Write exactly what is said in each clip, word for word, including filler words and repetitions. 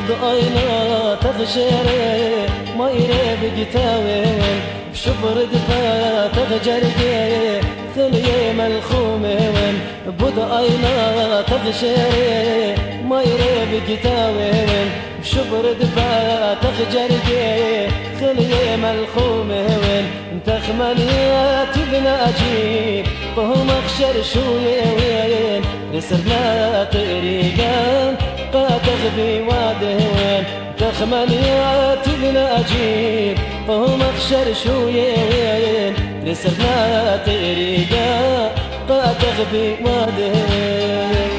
بدأينا تغشري ما يريب قتاوين بشبر دفا تغجرقي ثلي ملخومين بدأينا تغشري ما يريب قتاوين بشبر دفا تغجرقي ثلي ملخومين تخمنيات بناجي فهم اخشر شويين لسرنا طريقان قاتغبي وادهين تخمنيات بناجي فهم اخشر شويين لسرنا طريقان قاتغبي وادهين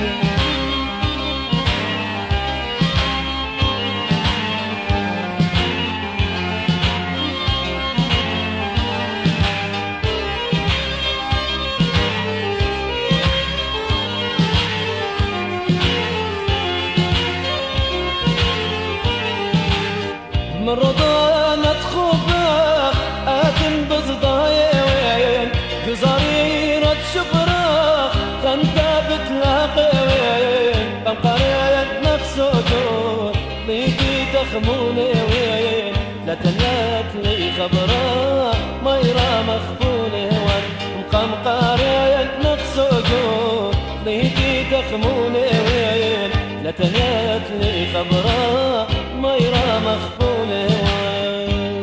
من رضانة خباخ آتم بزضايوين قزاريرة شبراخ خمتا بتلاقيوين بمقريت نفسه دور ليكي تخموني وين لا تلات لي خبراخ ما يرى مخفوني وين مقام قاريت نفسه دور ليكي تخموني وين لا تلات لي خبراخ ما يرى مخفوني وين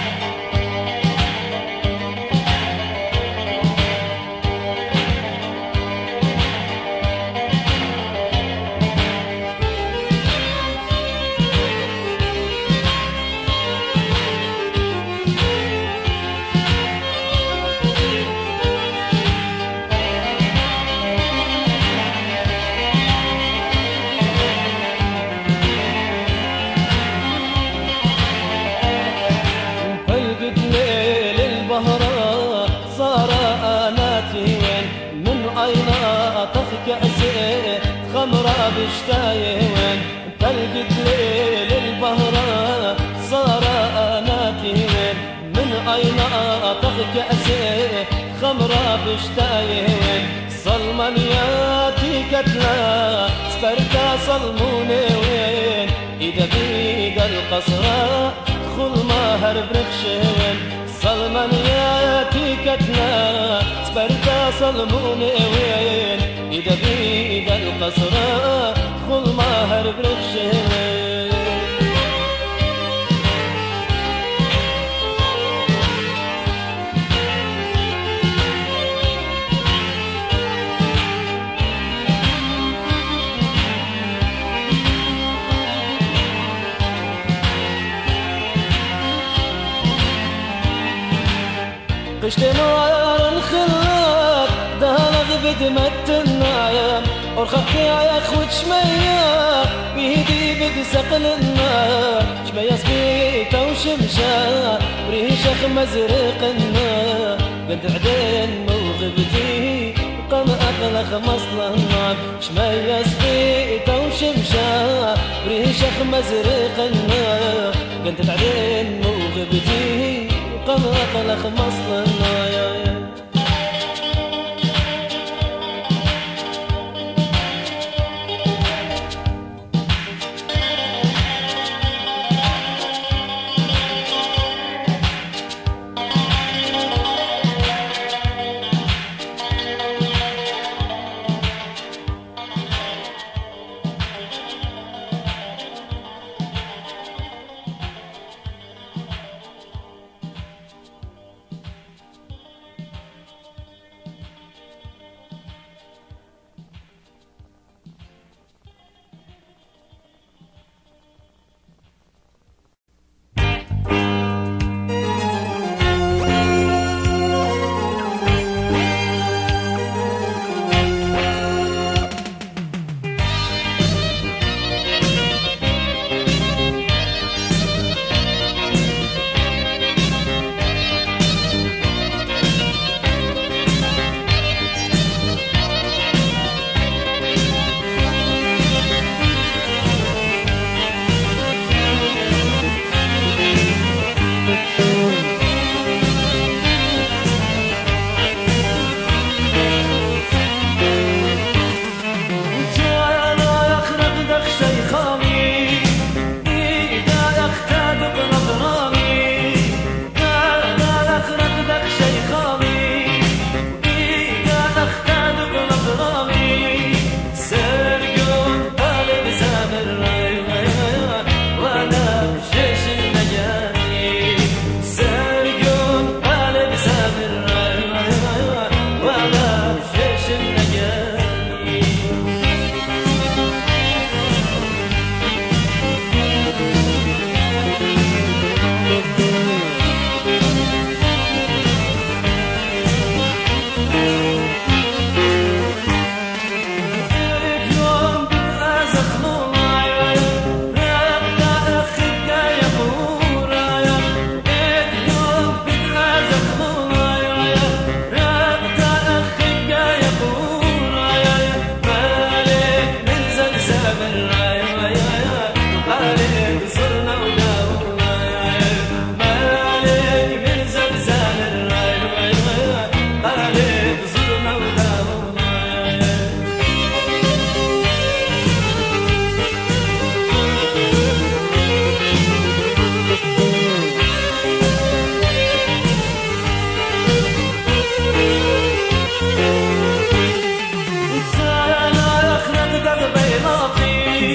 كأسي خمرة بشتايوين تلقت ليل البهرة صار آناتيوين من أين أطغ كأسي خمرة بشتايوين صلمانياتي كتلا سبرتا صلموني وين إذا بيد القصرة خل ما هرب رخشوين صلمانياتي كتلا سبرتا صلموني وين إذا بيد القصرة خل ما هرب رخشوين قشت نار خلاك دهلغ بدمت النايم ورخك يا اخوة شمية بيدي بد سقل النار شمية سبيته وشمشة وريشخ مزرق النار بنت عدين موغبتي قم اقلخ مصل النار شمية سبيته وشمشة وريشخ مزرق النار بنت عدين موغبتي قم اقلخ مصل النار زامن راي راي عليك صرنا وداومنا مالك من زمزم راي راي عليك صرنا وداومنا دربي لطيف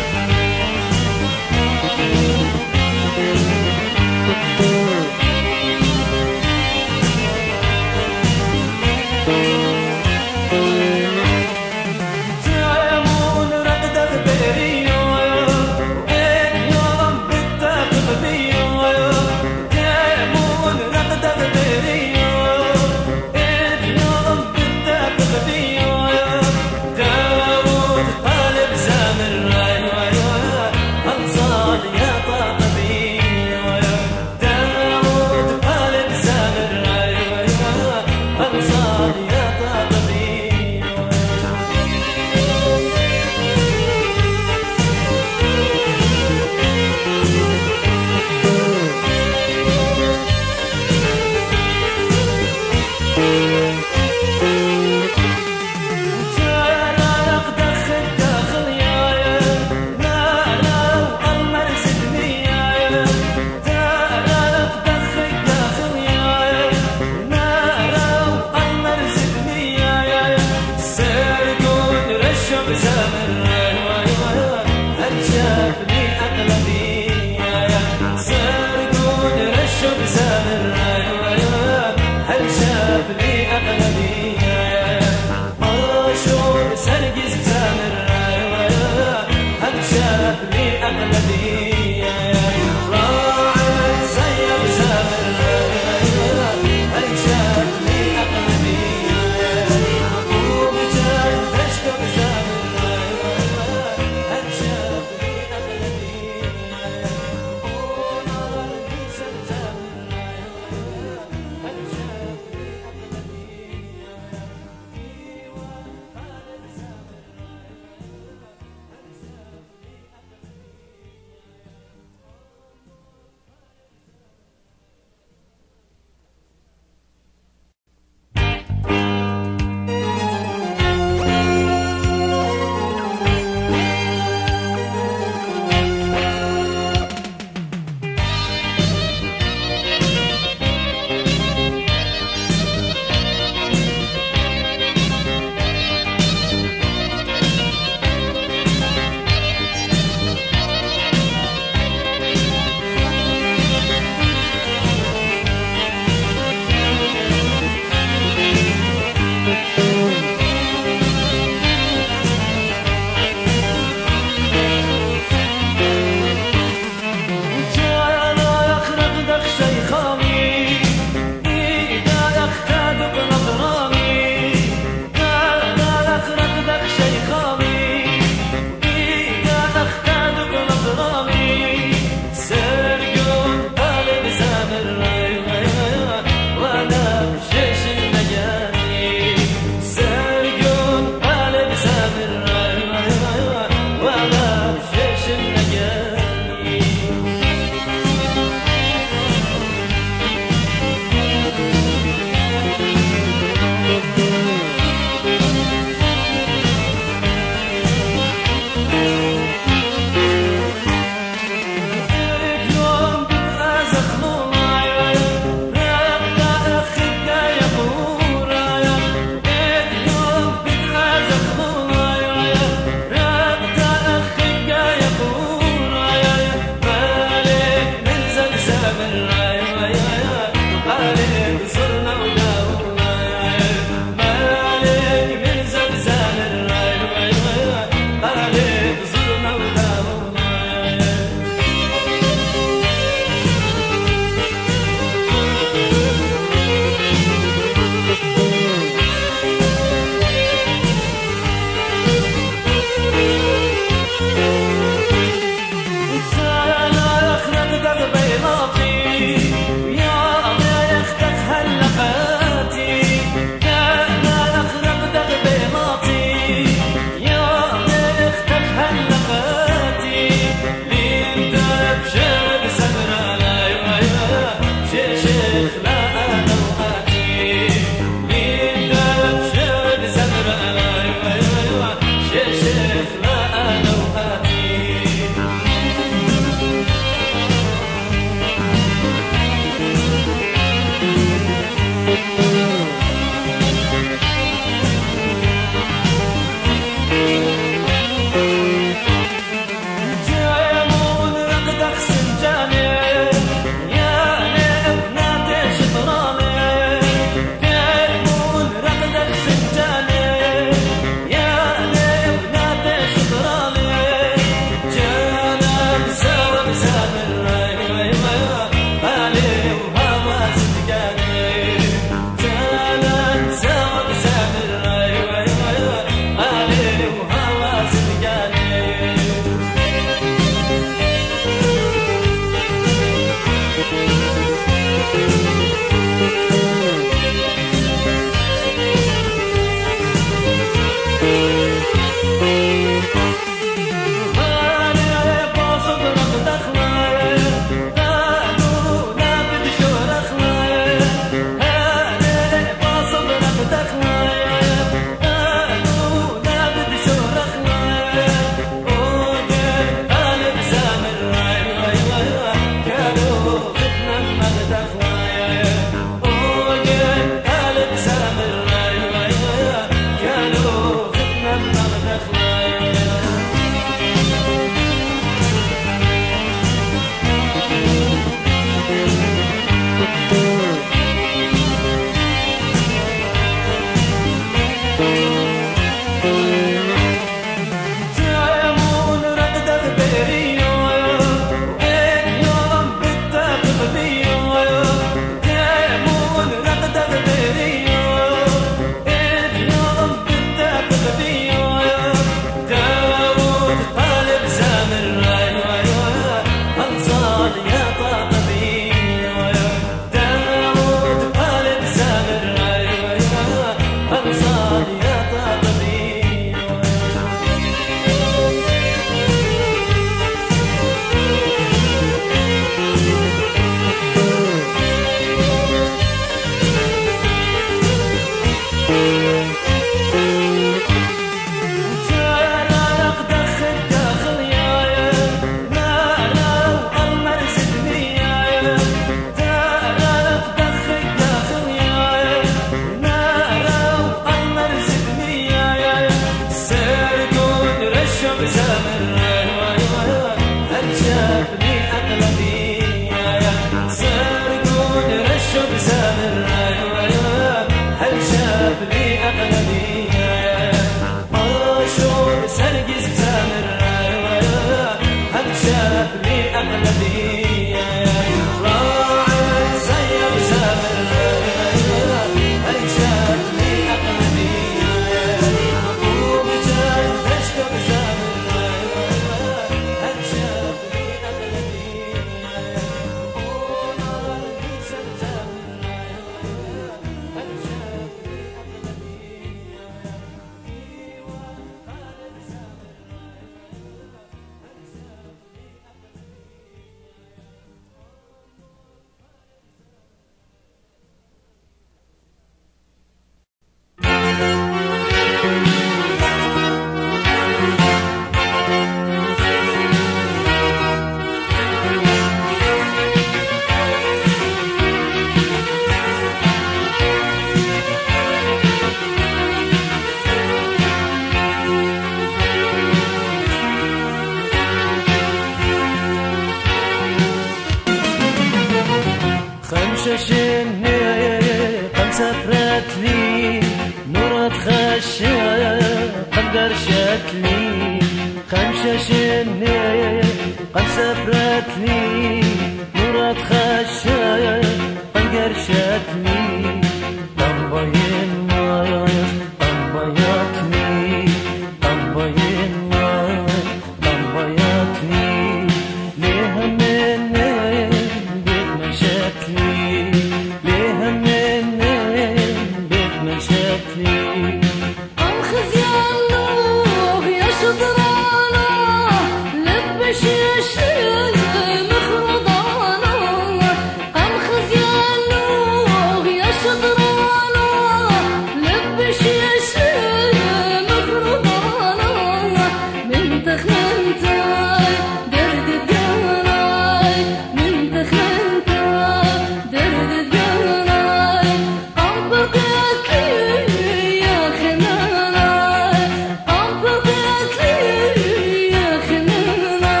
خمششني قم سفرت لي نورة خشة قم درشت لي خمششني قم سفرت لي نورة خشة قم درشت لي قم باين مايز قم بايتني قم باين مايز قم بايتني ليه مني بيت مشتلي ليه مني بيت مشتلي قم خزيانه يا شطرانه لبش الشيل مخرضانه قم خزيانه يا شطرانه لبش الشيل مخرضانه من تخنتاي درد الجناي من تخنتاي درد الجناي قم بقيت لي يا خناناي قم بقيت لي يا خناناي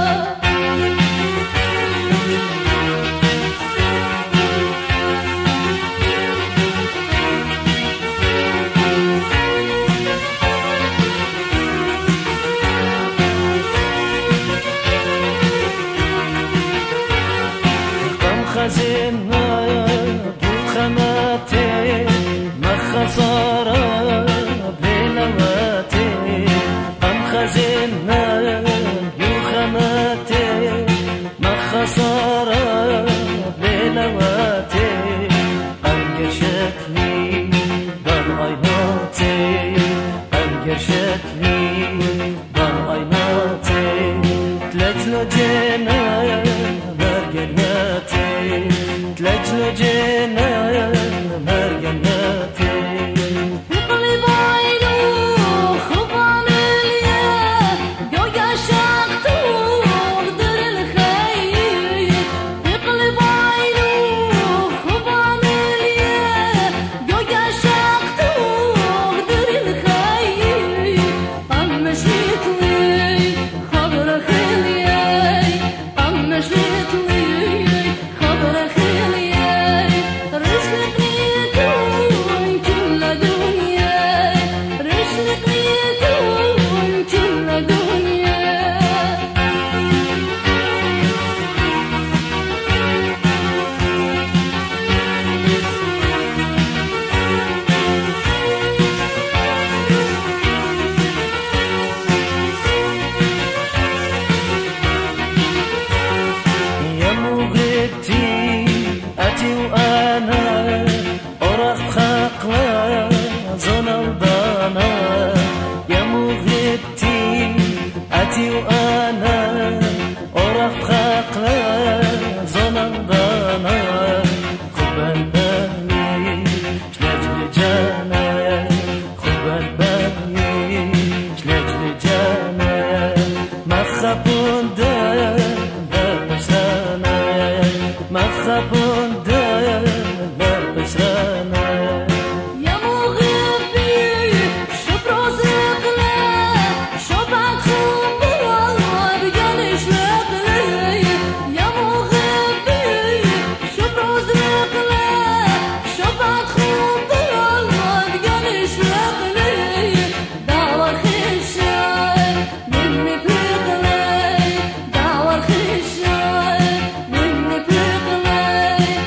قم خزينا خماتي ما خسارة بلواتي قم خزينا خماتي ما خسارة بلواتي قم قرشت لي دار عيناتي قم قرشت لي دار عيناتي تلاتلو جينا مرقناتي تلاتلو جينا مرقناتي يقلب عينه خبان اليا جوجا شاقته در الخيل يقلب عينه خبان اليا جوجا شاقته در الخيل قم مشيت لي خبر خيلي قم مشيت لي خبر خيلي رسلك نيتون كل دنيا رسلك نيتون كل دنيا يا مغيبتي أتي وأنا أرق خاقلا زنا ودانا يا مغيبتي أتي وأنا أرق خاقلا زنا ودانا خبان بالي شلاجل جانا خبان بالي شلاجل جانا ما خبون دار ما خبون دار بسرانا يا مغيبي شوف راسك لا شوف عخوم بالله بجاني شلاك لي يا مغيبي شوف راسك لا شوف عخوم بالله بجاني شلاك لي دعوة خشاي مني بيقلي دعوة خشاي مني بيقلي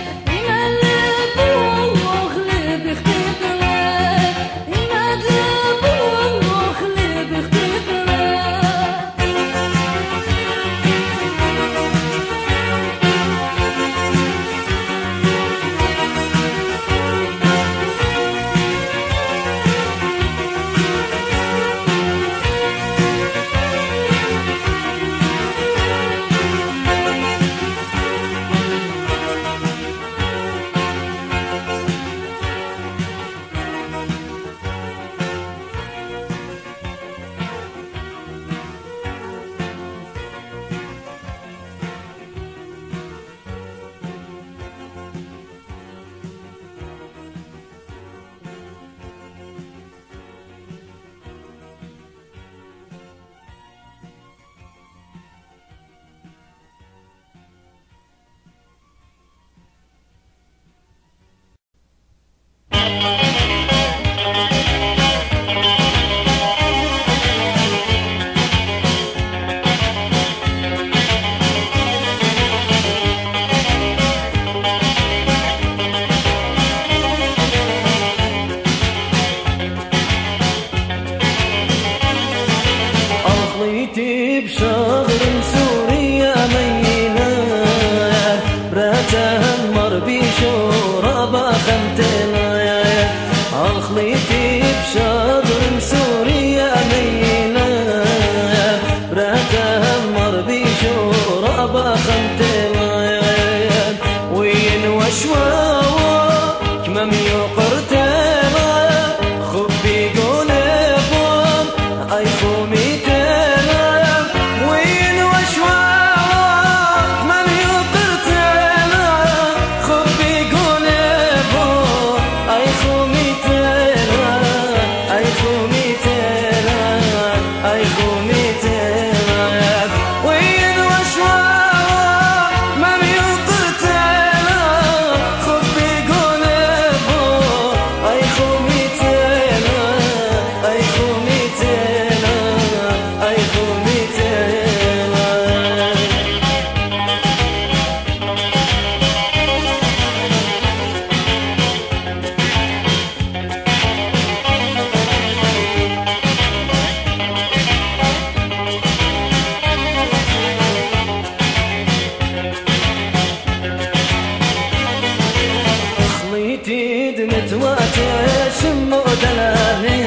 متواتش مودلاني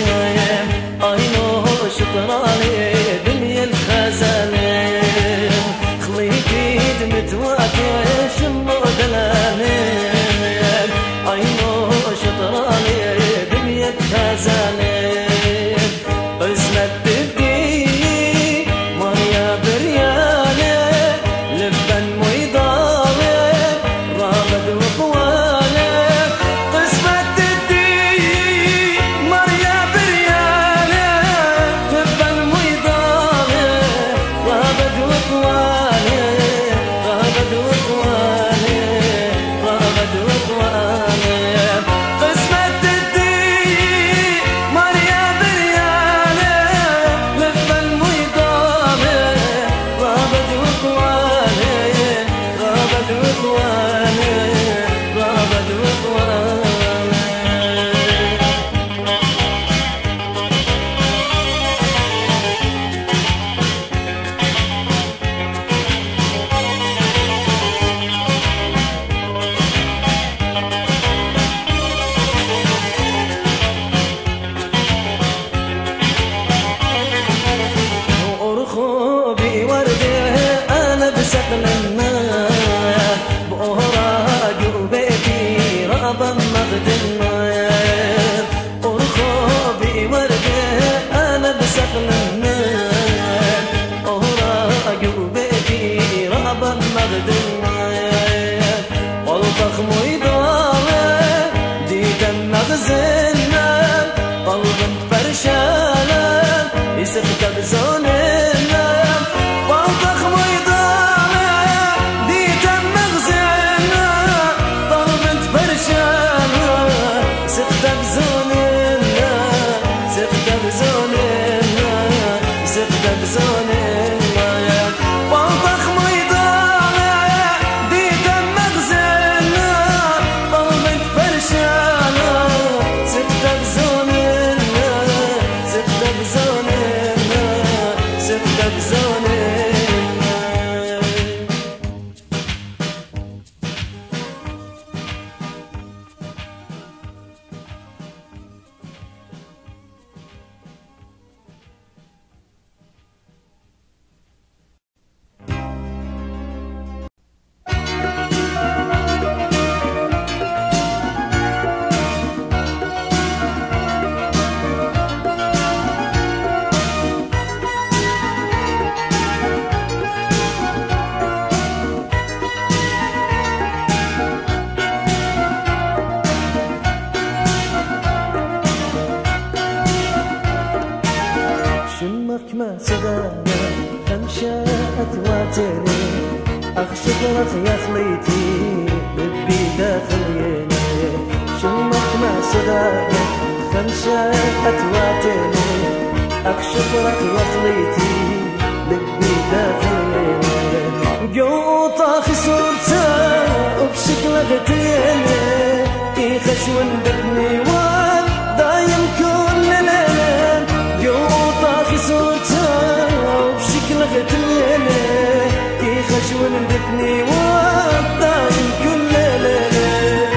عينو شطراني دنيا الخزاني خليتي متواتش مودلاني عينو شطراني دنيا الخزاني بسمت بدي مريا بريالي لبن ويضالي رابد وقوالي قسمت بدي مريا بريالي لبن ويضالي رابد وقوالي رابد وقوالي رابد وقوالي قسمت بدي مريا بريالي لبن ويضالي رابد وقوالي رابد وقوالي رابد وقوالي ورخوبي وردي انا بسقل النار بأوراق وبيتي رابا مغد النار ورخوبي وردي انا بسقل النار أوراق وبيتي رابا مغد النار والضخم ويضاوي دي دم مغزنا قلب فرشانا يسخت بزوننا والضخم ويضاوي دي دم مغزنا قلب فرشانا يسخت بزوننا يسخت بزوننا يسخت بزوننا والضخم ويضاوي دي دم مغزنا قلب فرشانا يسخت بزوننا يسخت بزوننا يسخت بزوننا شمك ما سدانا خمشة أتواتري أخشق رخ يا خليتي لبي داخليني شمك ما سدانا خمشة أتواتري أخشق رخ يا خليتي لبي داخليني قوطة خسرتها وبشكل غتيني يخشون بطني وان دايم كل ليلة قوطة خسرتها وبشكل غتيني يخشون بطني وان دايم كل ليلة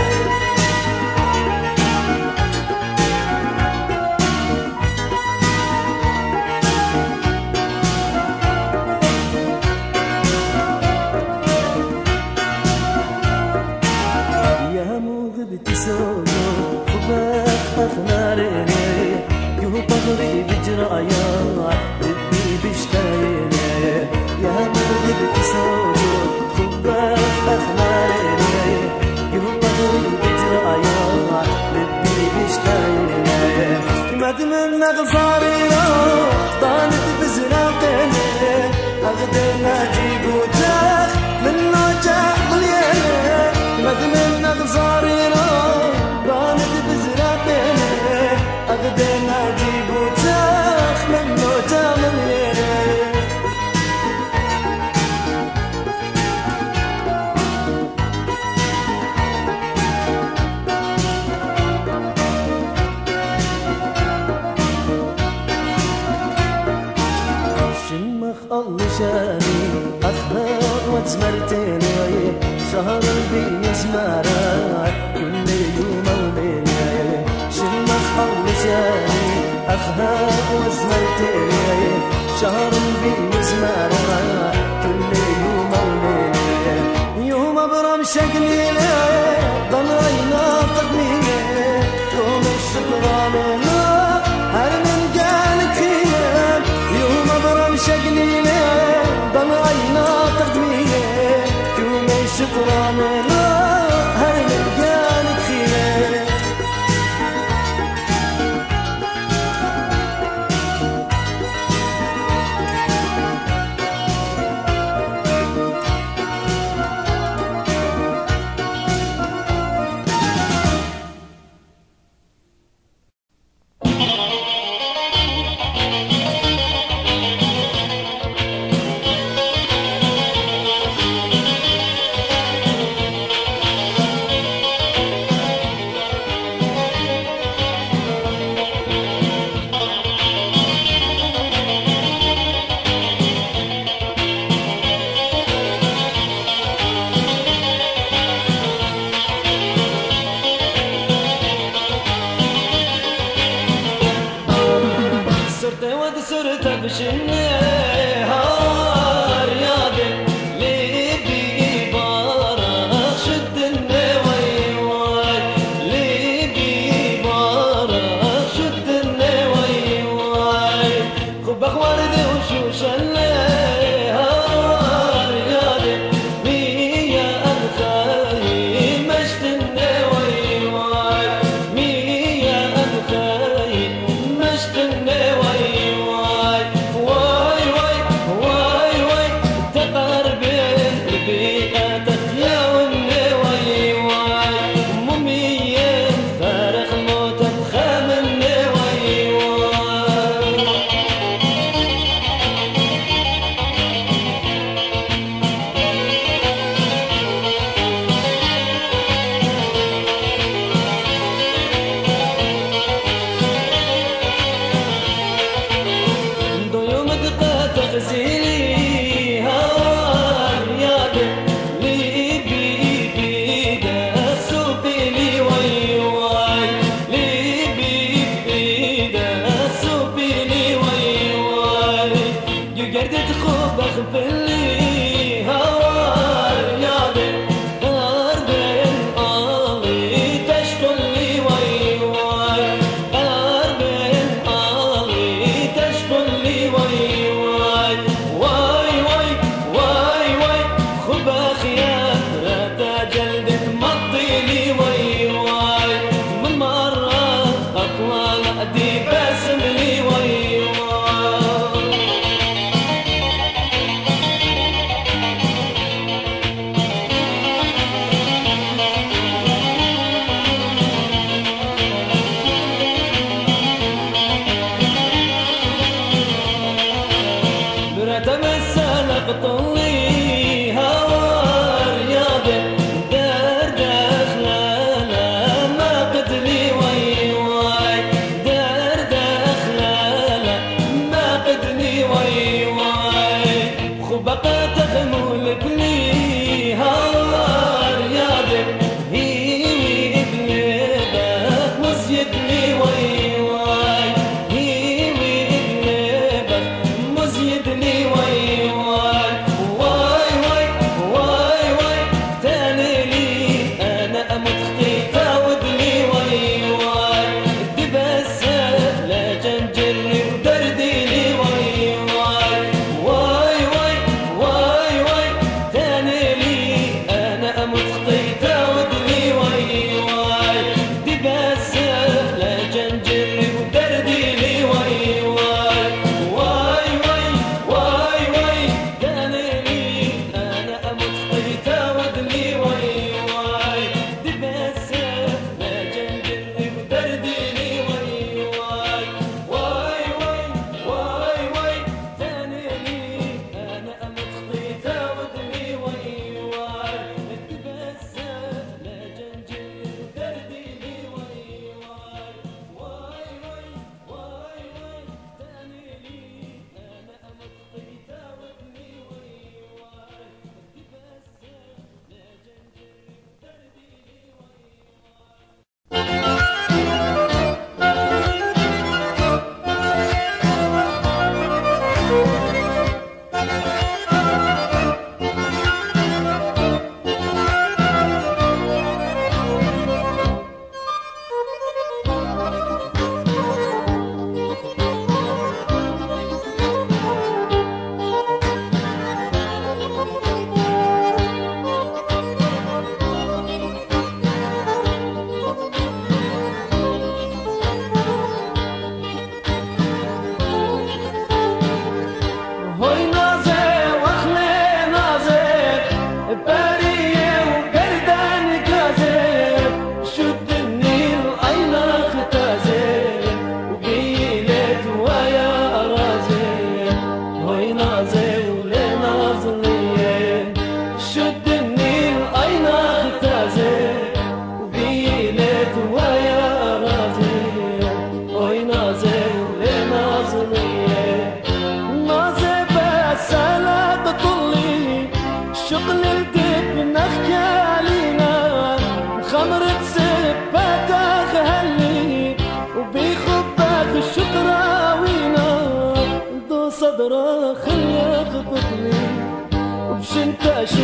يا موغب تسولو خباك أخناريني يهو بغري بجرايا بدي بشتايني يا موغب تسولو خباك أخناريني يهو بغري بجرايا بدي بشتايني مدمن نغزارينا ضانت بزراقيني أغدنا جيبو جاخ من نوجع ملياني مدمن نغزارينا ضانت بزراقيني أغدنا جيبو جاخ من نوجع ملياني الله شاني أخبار وتزمرتني شهر البي يسمارك كل يوم وليلة برام شقليلة ضمعينا تقميلة يوم الشكرانة هر من قالك فينا يوم برام شقليلة ضمعينا تقميلة يوم الشكرانة هر من قالك فينا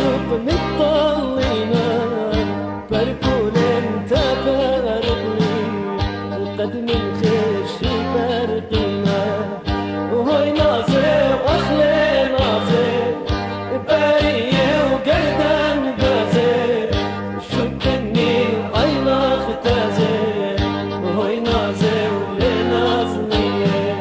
شوف مطلينا بركول انت برقني القدم الخش برقينا وهاي ناصر واخلي ناصر بريه وقردن بازر شوف النيل عينا اختازر وهاي ناصر ولنازنيه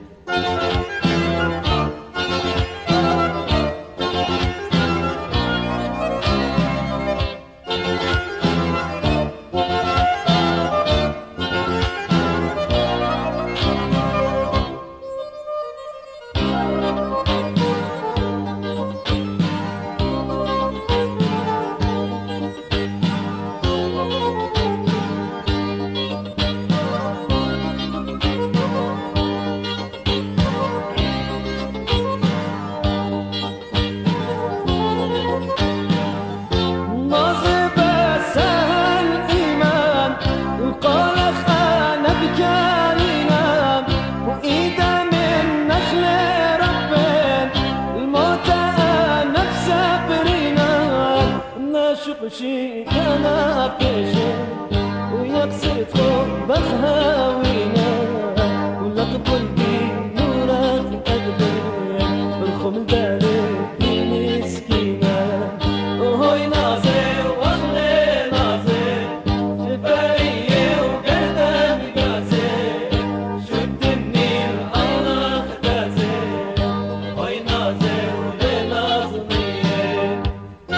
شي كان بيشي ويكسر تخوب هاوينا ولا تقول بي نورك قلبي الخم داري مسكينة وهاي ناصر واخلي ناصر شباية وقردن قاسر شفت النيل عينا اختازر هاي ناصر ولنازنية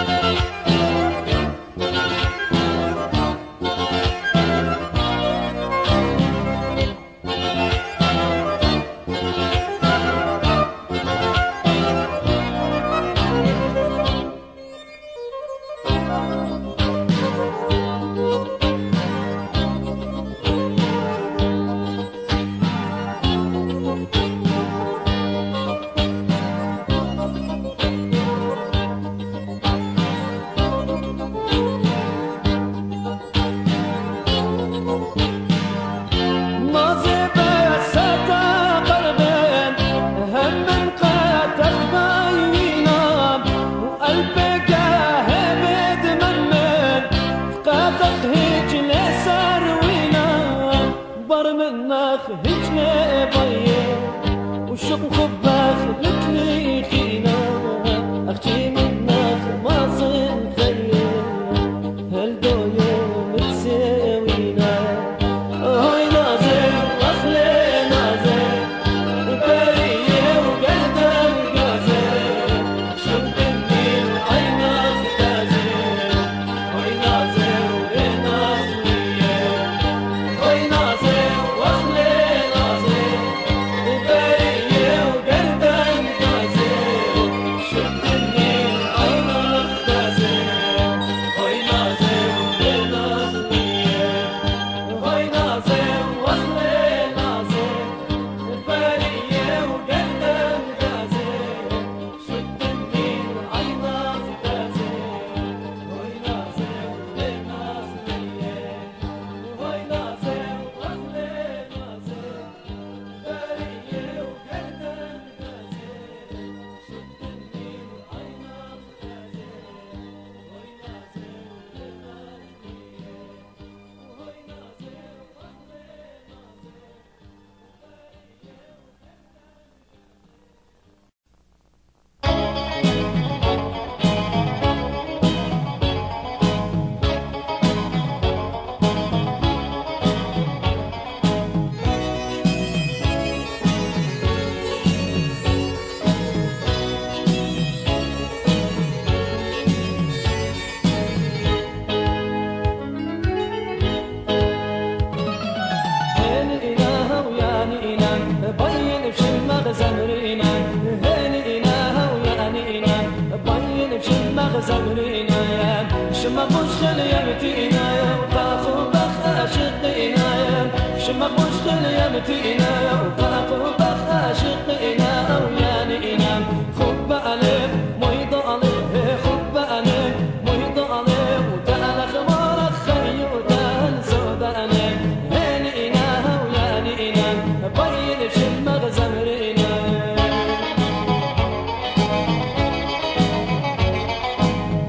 منك هجنة بيه وشوق خباخ لكلي خينا أختي منك ما صن خير هل دوية متساوينا هاي نازل واخلي نازل بريه وقردن قازل شوف النيل عينا اختازل هاي نازل ونازلية هاي نازل زمرينا يا شما مشكل يمتينا يا وقاخو بخ عاشقينا يا شما مشكل يمتينا يا وقاخو بخ عاشقينا او يانينا خب عليه ميض عليه خب عليه ميض عليه وتعالى خمارك خي وتعالى سوداني هانينا او يانينا بين شما زمرينا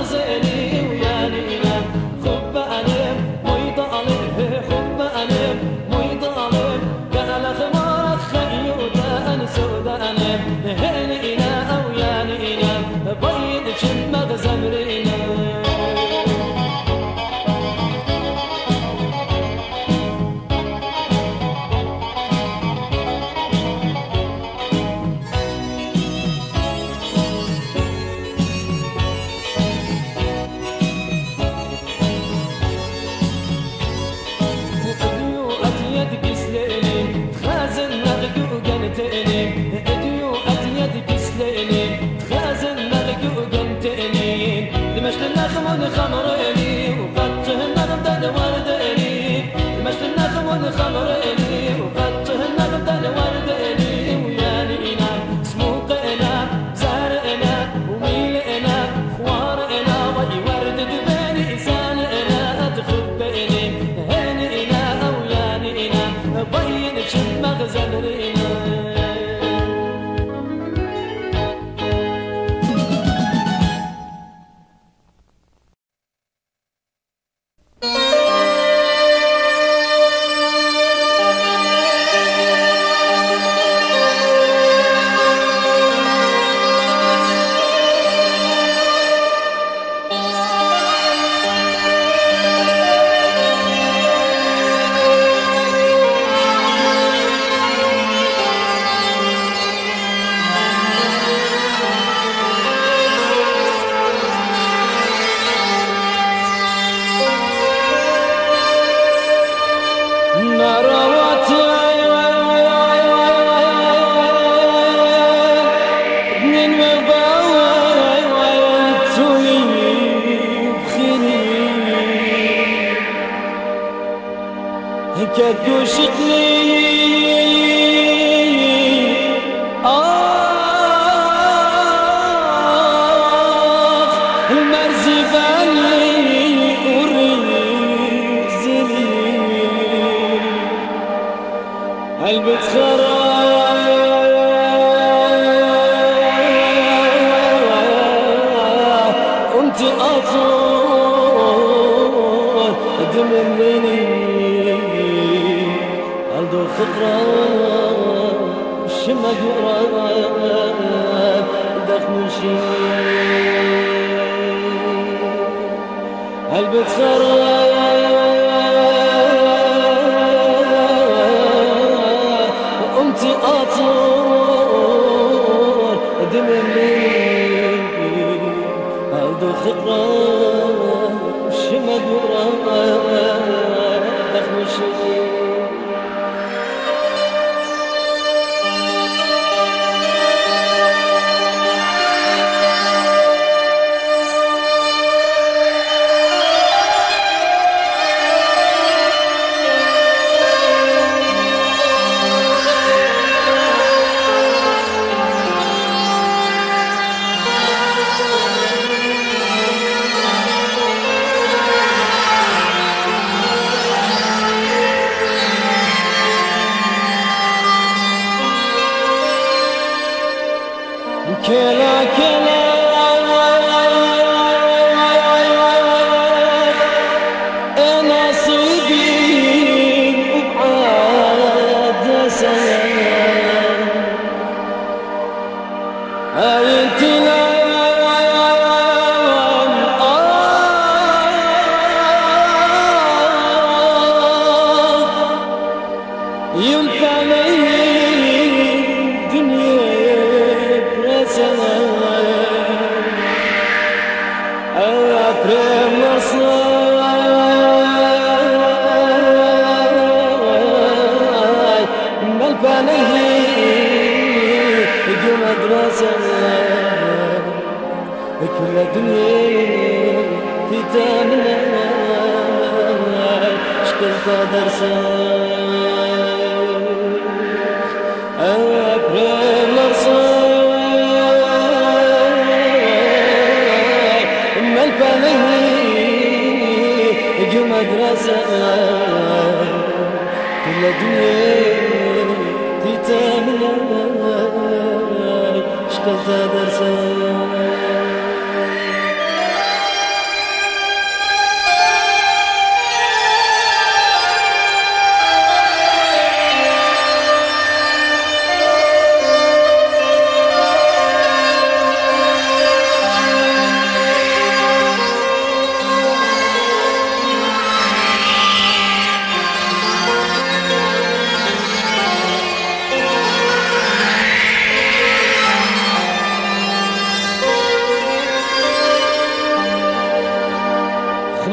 غزالي وياني إنا خب أنام ميض عليه خب أنام ميض عليه قال خمار خيوتا أنا سودا أنام هاني إنا أو ياني إنا بيض شم غزمرينا خمريني وقدته النغم ورديني مشت النغم خمريني وقدته النغم ورديني وياني إنا سموقنا زارقنا وميلنا خوارقنا وي ورد دباني سانقنا تخبئني هاني إنا أو ياني إنا بين شم غزمرينا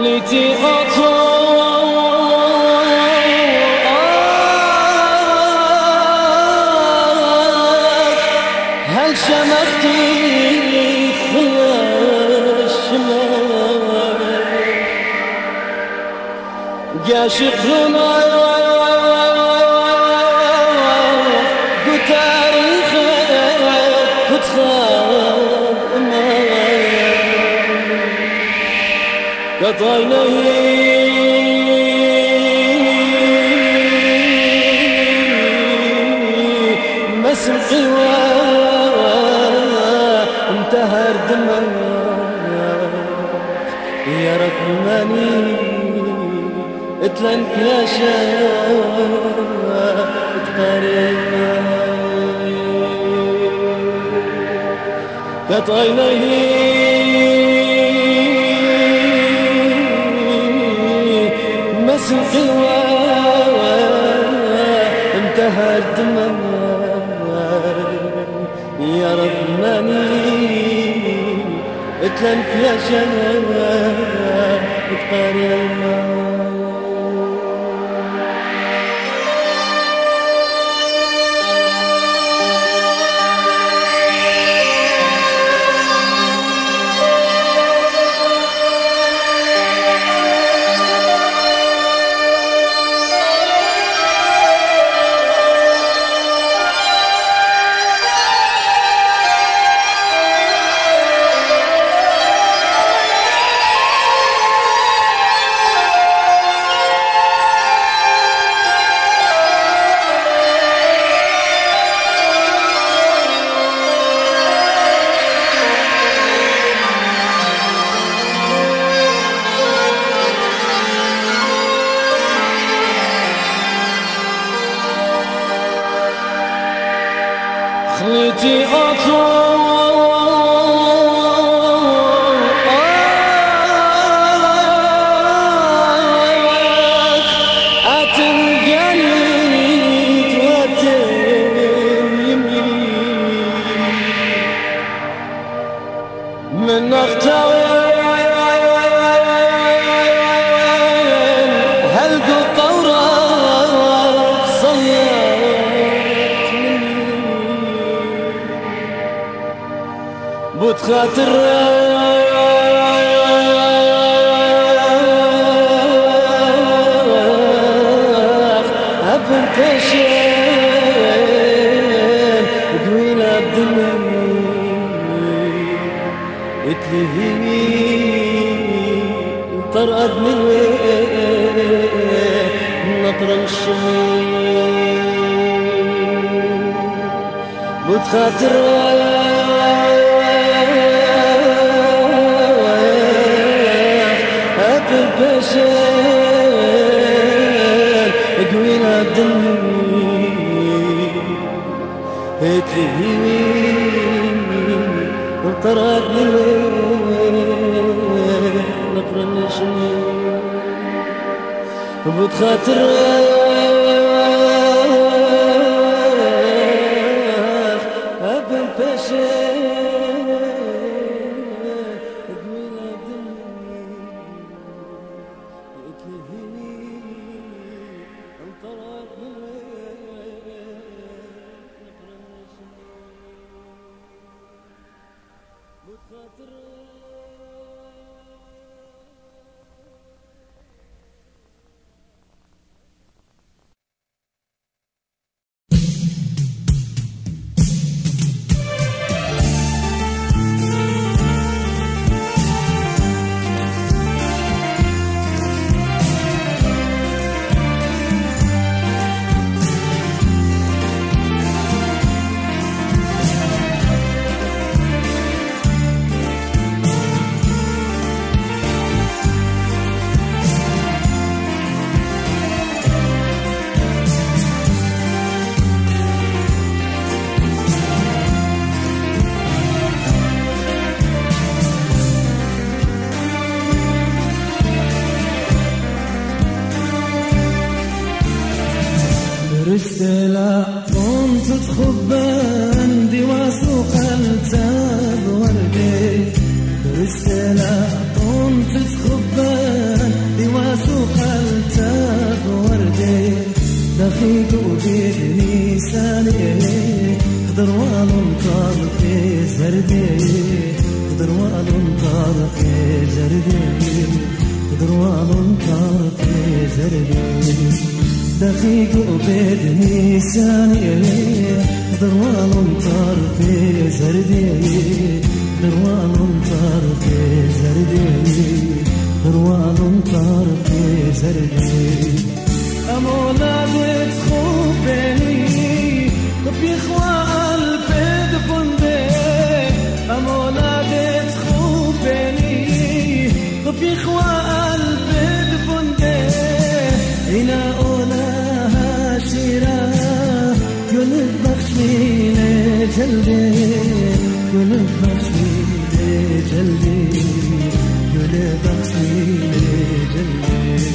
خليتي أطول هل شمختي خيال الشمال قاشق لنا بتاريخك وتخاف قطعنا مسم قوى انتهى دمك يا رحماني اتلنك يا شاب تقارينا قطعنا مسم قوى انتهى الدمار يا رحماني اتلنك يا شباب تقارينا خليتي أطول أتلقاني توتر من أختار هلقوا قورة بتخاطر أبن تشين قويلة بدمي اتلهيني طرقت من وين نطر الشمين بتخاطر البشر قوينا بدمي هتلهيني وطرق من نقر النشمي وبتخاطر أبن بشر رسالة كنت تخبان دي واسوق التاب وردي رسالة كنت تخبان وسوق التاب وردي دقيق وبيدني سالي خضر والمطار في زردي خضر والمطار في زردي خضر والمطار في زردي دقيق وبيدني سالي خضر والمطار في زردي خضر والمطار في زردي روان طار في زردي أمولا بتخوبني طبي خوال بدفندي أمولا بتخوبني طبي خوال بدفندي إنا أولاها شيرا قلب بخشميني جلدي قلب بخشميني جلدي قلب بخشميني جلدي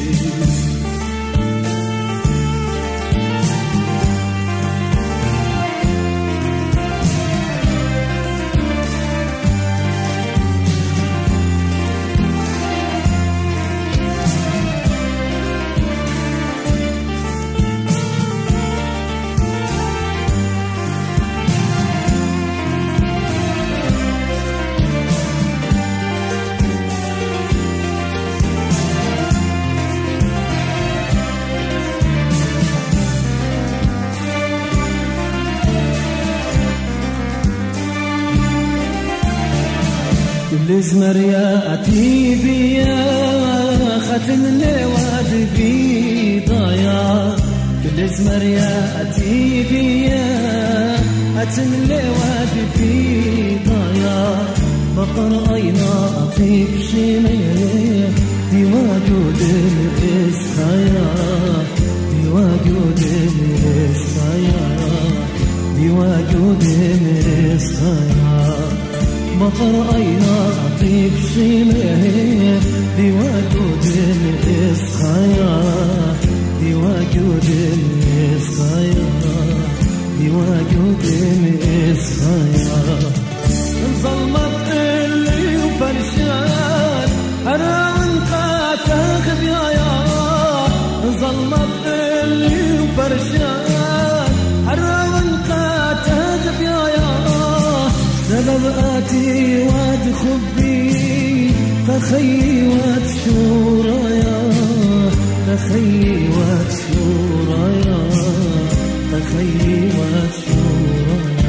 كل زمرياتي بيا ختم اللواد بيضايا كل زمرياتي بيا ختم اللواد بيضايا بقر عينا أطيب شمير دي وجود الإسخايا دي وجود الإسخايا دي وجود الإسخايا مطر أينا أطيب شمير دي وجود الإسخايا دي وجود الإسخايا دي وجود الإسخايا ظلمت اللي وبرشان أراون قاتاك بيايا ظلمت اللي وبرشان أراون قاتاك بيايا سبب آتي واد خبي تخيي واد شورايا تخيي واد شورايا تخيي واد شورايا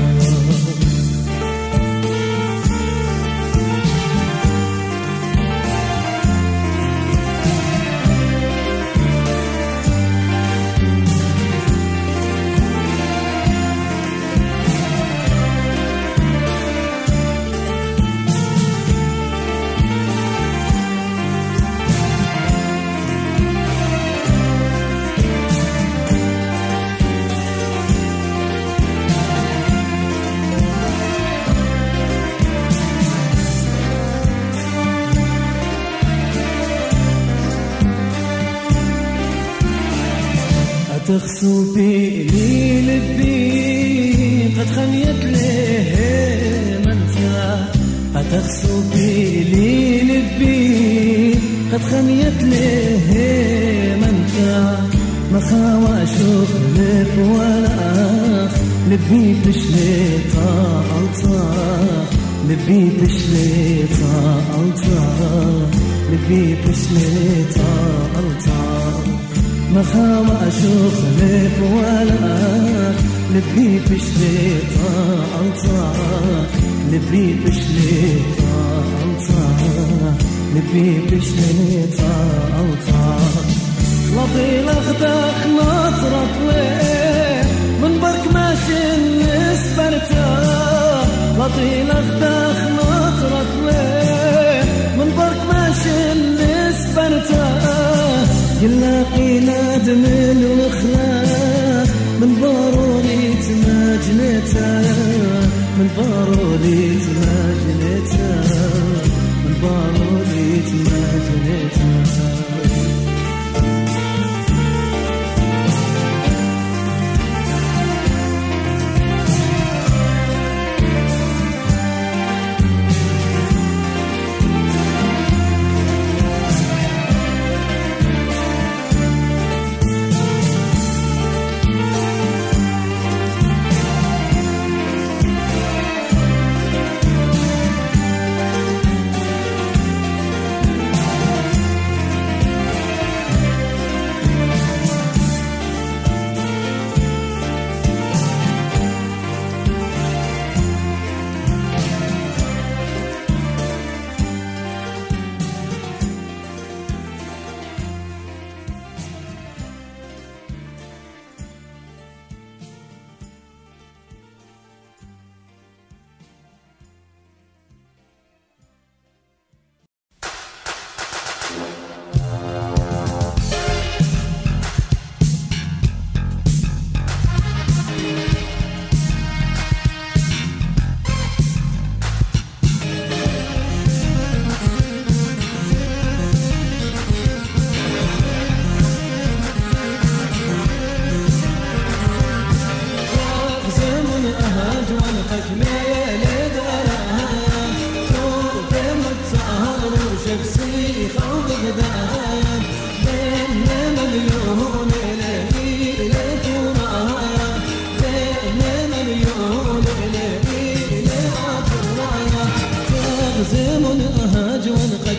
تخسو بي لبي قد خميت ليه منفى أتخسو بي لبي قد خميت ليه منفى ما خاوى شغلك ولا لبي بشليطة ألطا لبي بشليطة ألطا لبي بشليطة ألطا ما خاوى شغلك ولا لبي بشليطة ألطا لبي بشليطة ألطا لبي بشليطة ألطا لطي لغدك نطرت ليه من برك ماشي نسبرتا لطي لغدك نطرت ليه من برك ماشي نسبرتا يلاقي نادم الوخلاق من بارولي تماجنتا من بارولي تماجنتا من بارولي تماجنتا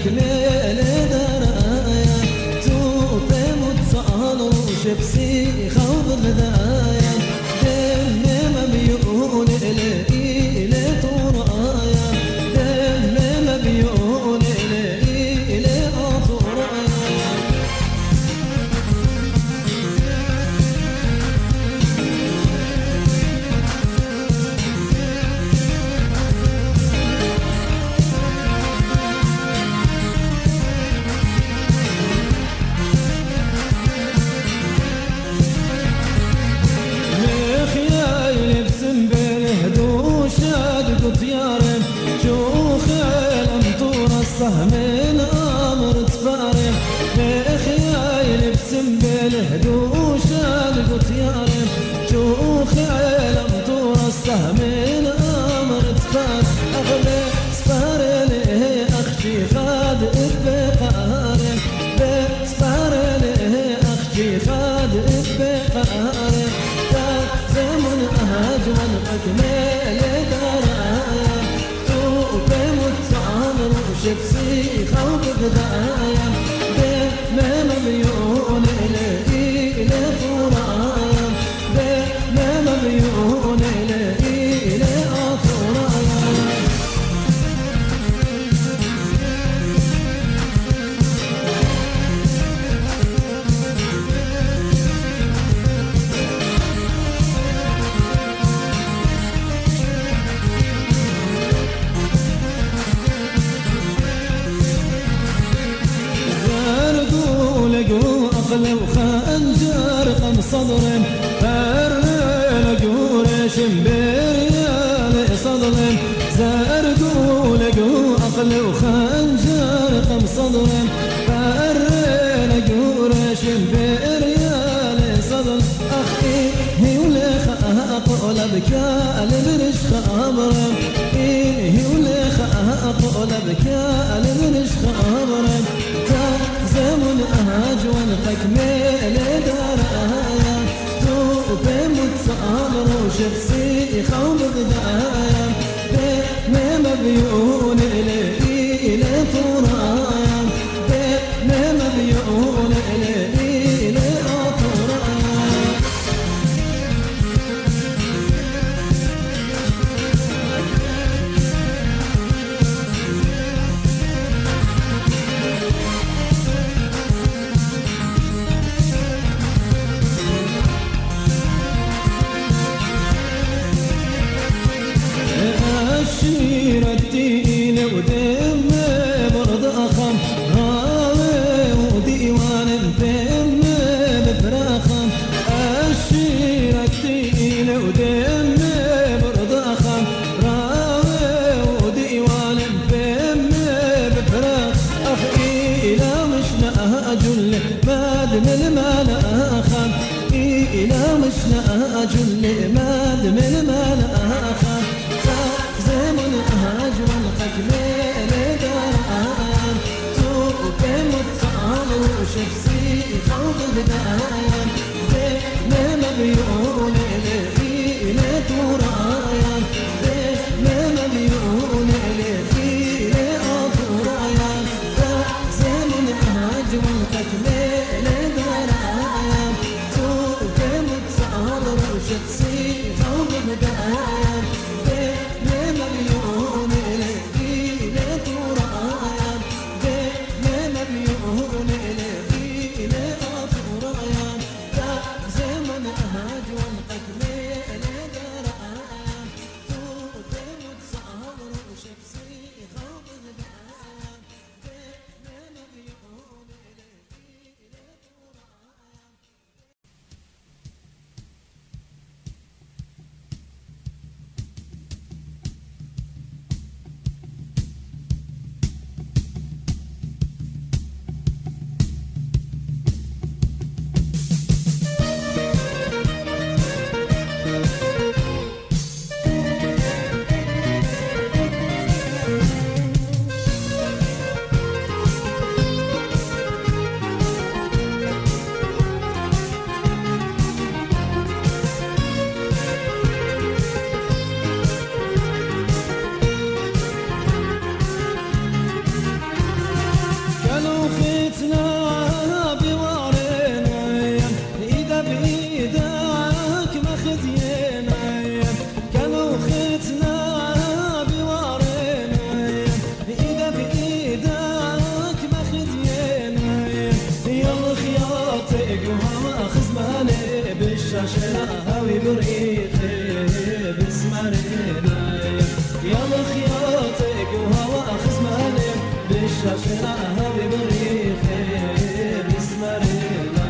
كمال درايا توبي متصالو شبسي خوض غذايا دم مبيون إلي طرايا دم مبيون إلي طرايا من أمر تفارم خيال بسم بالهدوش القط يارم شو خيال مطورسه من أمر تفار أغلى سفار له أختي خاد بقارم بسفار له أختي خاد بقارم زمن أهجمن أجمل درايا توبي متصامر شبسي خوض غذايا بما مليون إلي إلي طرايا بما مليون إلي إلي طرايا أقل وخنجر قم صدر فرل قورش بريال صدر زرقو لقو أقل وخنجر قم صدر فرل قورش بريال صدر أخي هي ولخ أقول بكال برش خبر هي ولخ أقول بكال برش خبر زمن أهجون تكمل درايا توبي متصامر وشبسي خوض غذايا بما مبيون إلي إلي طرايا بما مبيون إلي إلي طرايا شيرتي ودم برد أخم راوي وديوان بم بفراخم الشيرتي ودم برد أخم راوي وديوان بم بفراخ أخي إلى مشنا أجل مادم المال أخم إلى مشنا أجل مادم المال أخم زمن أهجر القتل درايا توبي متصامر وشبسي خوض غذايا بما مبيون إلي إلي طرايا بما مبيون إلي إلي طرايا زمن أهجر القتل درايا توبي متصامر وشبسي خوض غذايا مليون إلي إلي طرايا بما مليون إلي شاشنا ببريخي بسمرنا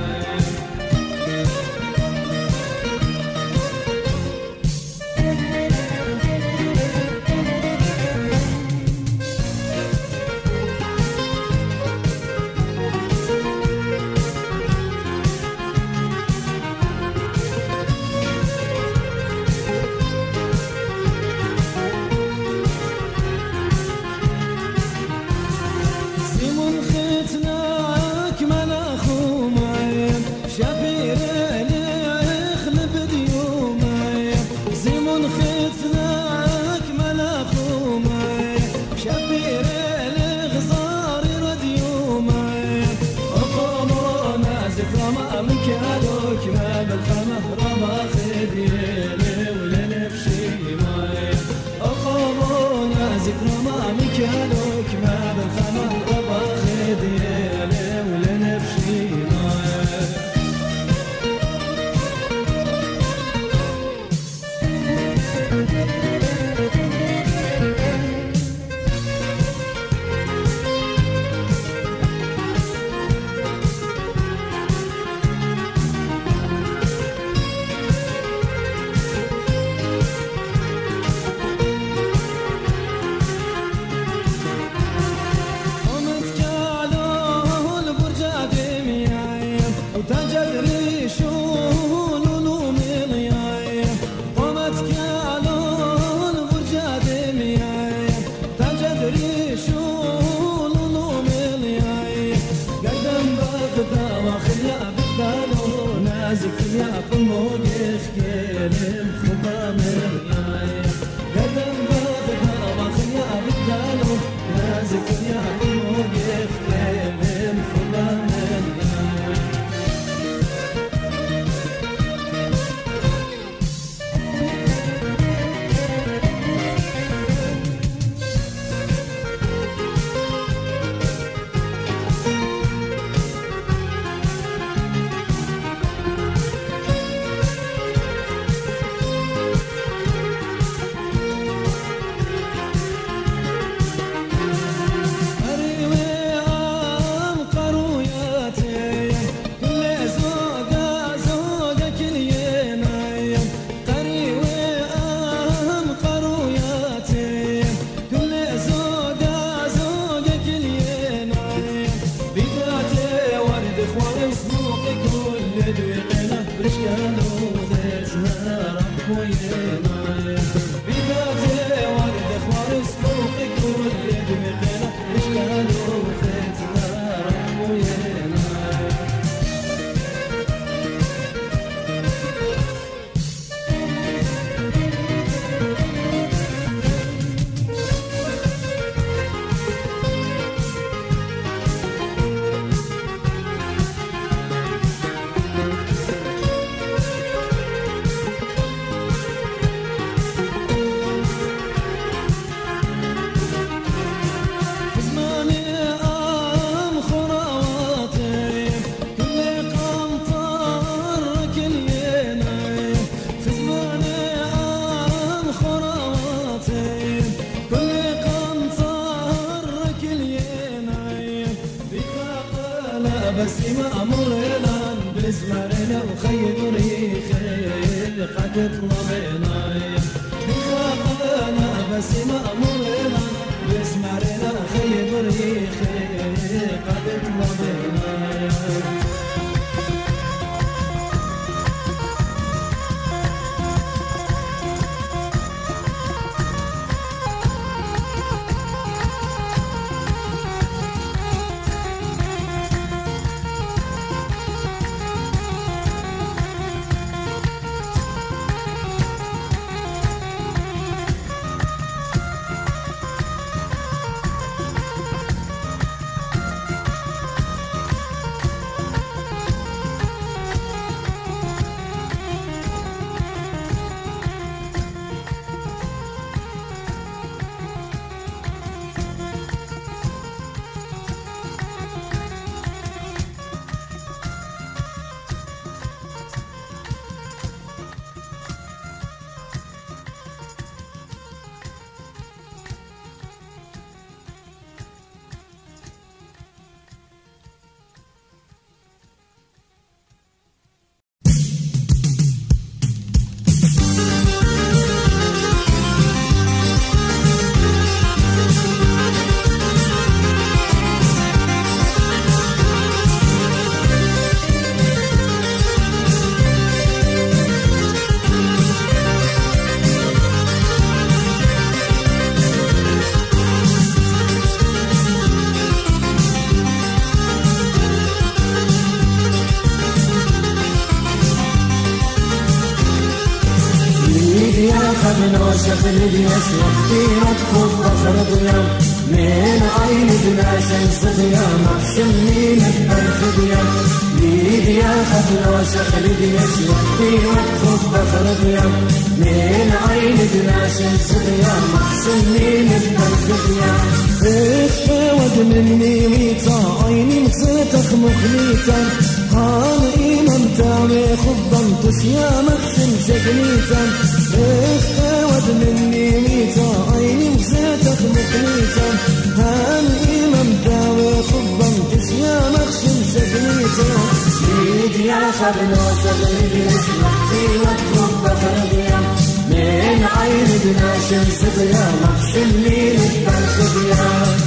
شغل اليسوع في مدخل ظهر ضيام من عين بلا شمس ضيام شمين البرخ ليدي يا خبر شغل اليسوع في مدخل ظهر ضيام من عين بلا شمس ضيام شمين البرخ اخفى مني ميتا عيني مصيتك مخليتا هان إيمان تاوي خبا تسيا مخسم شقنيتا اخفى مني ميتا عيني مصيتك مخليتا هان إيمان تاوي خبا تسيا مخسم شقنيتا ليدي يا خبنا شغلي اسمك في مطلوب بخربيا من عين بنا شمس ضيام شمين البرخ ضيام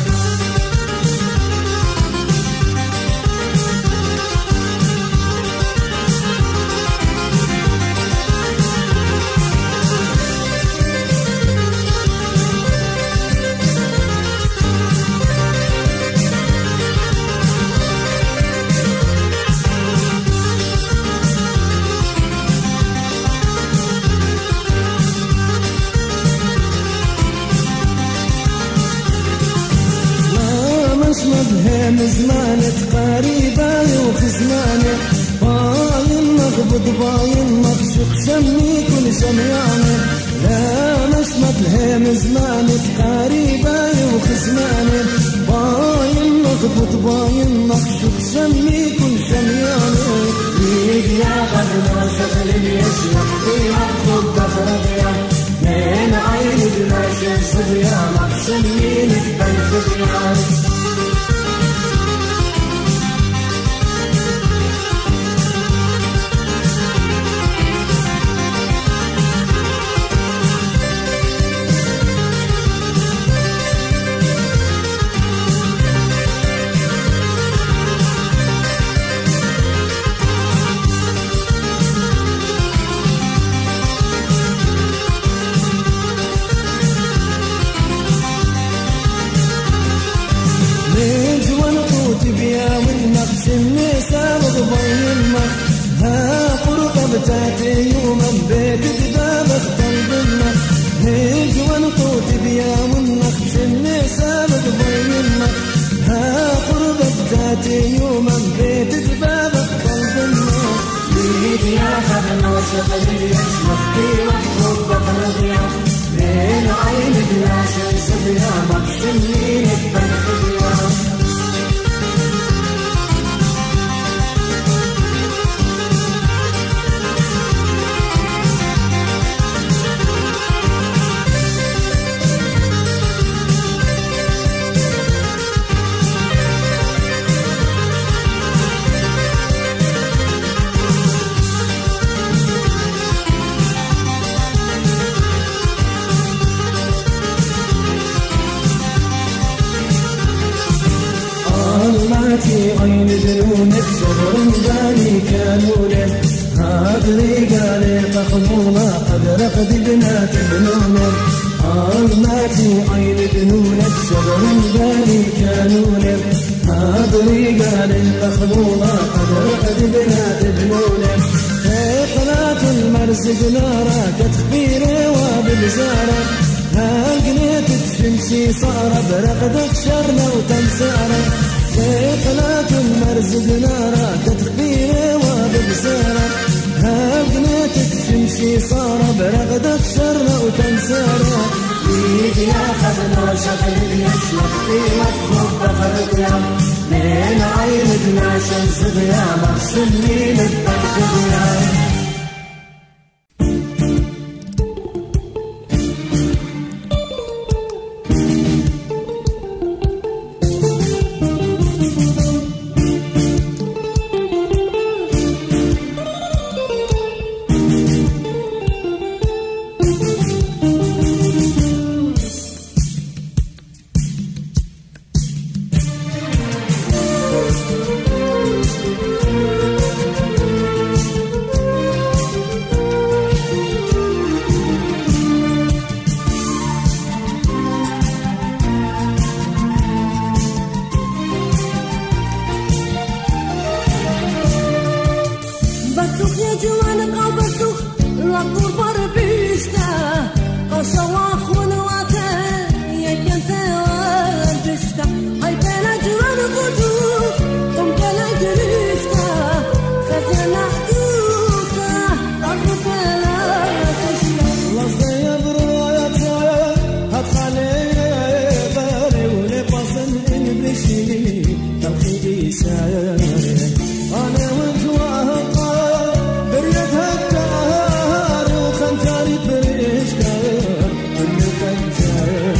من زمانك قريبة وخزمانك باين مغبض باين مخشوق شمي كل شميانك لا مش مثلها من زمانك قريبة وخزمانك باين مغبض باين مخشوق شمي كل شميانك ليك يا خدنا شغل اليسوع في مدخل ظهر ضيام من عين بلا شمس ضيامك شمين البرخ ضيامك ها قرب بتاتي يوما بيت دبابك طلبنا هيج ونطوت بيا والنقش النساء بضينا ها قرب بتاتي يوما بيت دبابك طلبنا ليك يا خدنا شغلي اسمك في مطلوب بخربيا من عين بلا شمس ضيامك شمين البرخ ضيامك عين جنونك صبر بالي كانونك هادري قالي تخمونا قد رقد بنات بنونك عالماتي عين جنونك صبر بالي كانونك هادري قالي تخمونا قد رقد بنات بنونك قناة المرسق نارا كتخبيري وبالزارة ها قنيت تشمسي صار برقدك شرنا وتنسارة قناة المرزق نارا تتخبيري وببسارة ها قنيتك تمشي صار برغدك شرة وتنسارة ليك يا خدنا شغل اليسوع في مدخل ظهر ضيام من عين بلا شمس ضيامك شمين البرخ ضيام Basuk ya jualan kau basuk, laku berbista, kau ساير أنا وتوقع بريتها الدار وخنجري بريشكار كل خنجر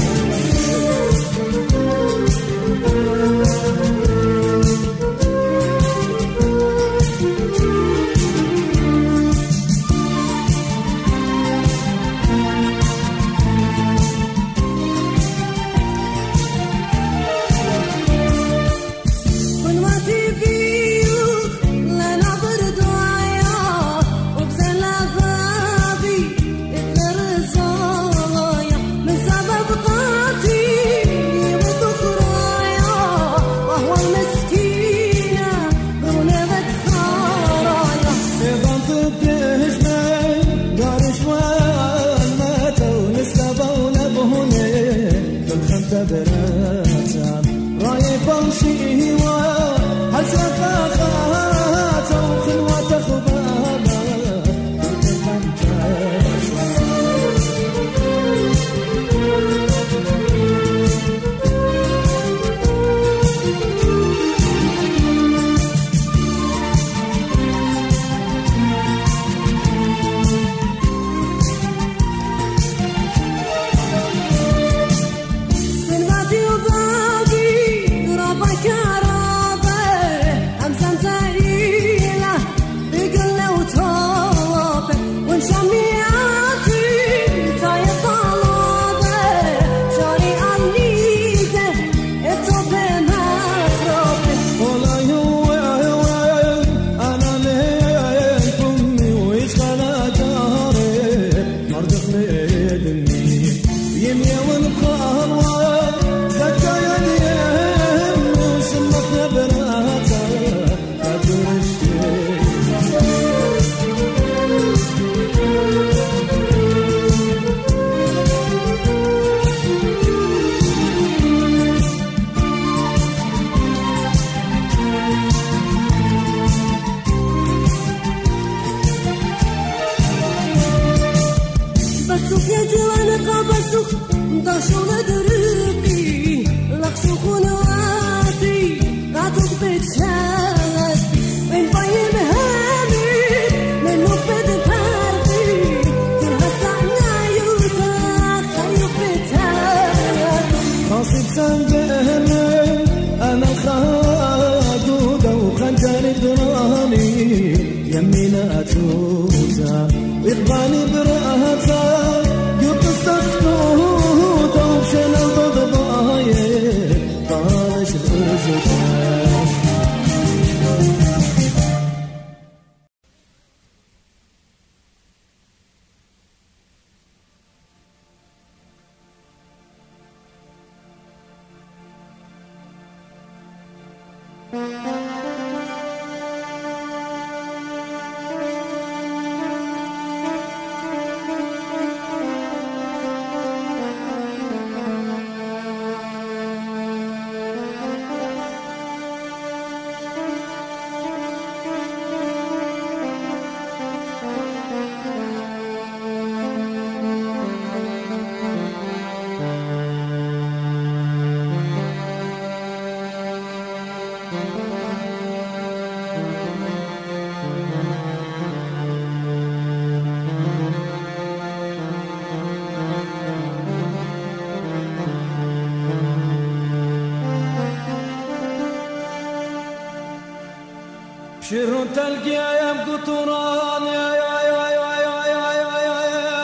شيرون تلقي يا بقطران يا يا يا يا يا يا يا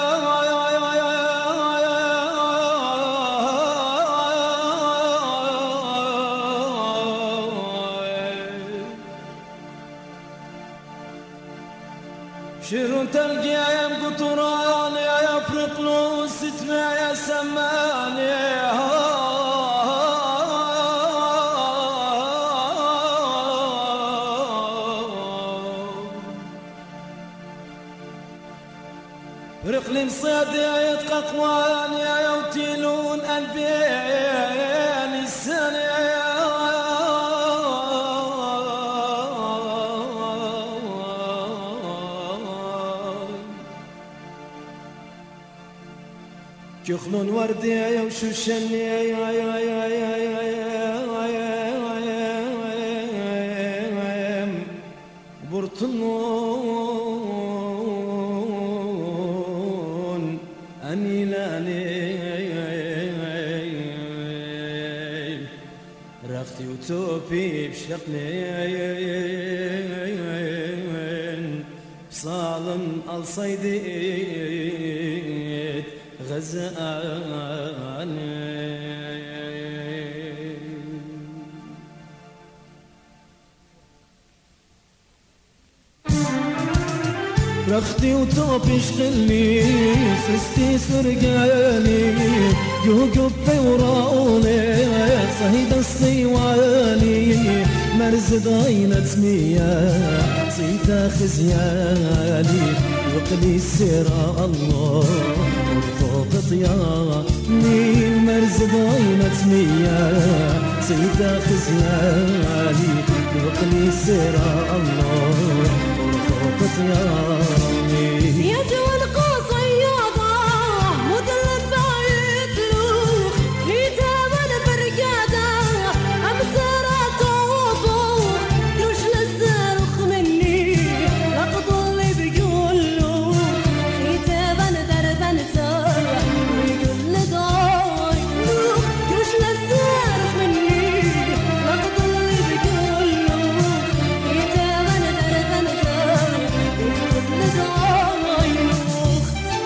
شيرون تلقي يا بقطران يا يا برقلوس تبع يا سمان يا رقلي مصاد يا يتقطوان يا يوتيلون البين السنة يخلون وردي يا وشوشني يا يا يا يا يا يا وطنون أني لاني رختي وتوبي بشقنين صالم الصيديد غزان رختي وتوبي شغلني سستي سرقاني يوقف وراولي صهيد الصيواني مرزد عينة مية صيدا خزياني وقلي السيرة الله وفوق طياني مرزد عينة مية صيدا خزياني وقلي السيرة الله وفوق طياني يا جوال قصيادة مدلل بعيد لوخ كتاب البرقادة أمسارة وضوح كلوش للصاروخ مني لقد اللي بيقول له كتاب درب انسار ويقول لداي لوخ كلوش للصاروخ مني لقد اللي بيقول له كتاب درب انسار ويقول لداي لوخ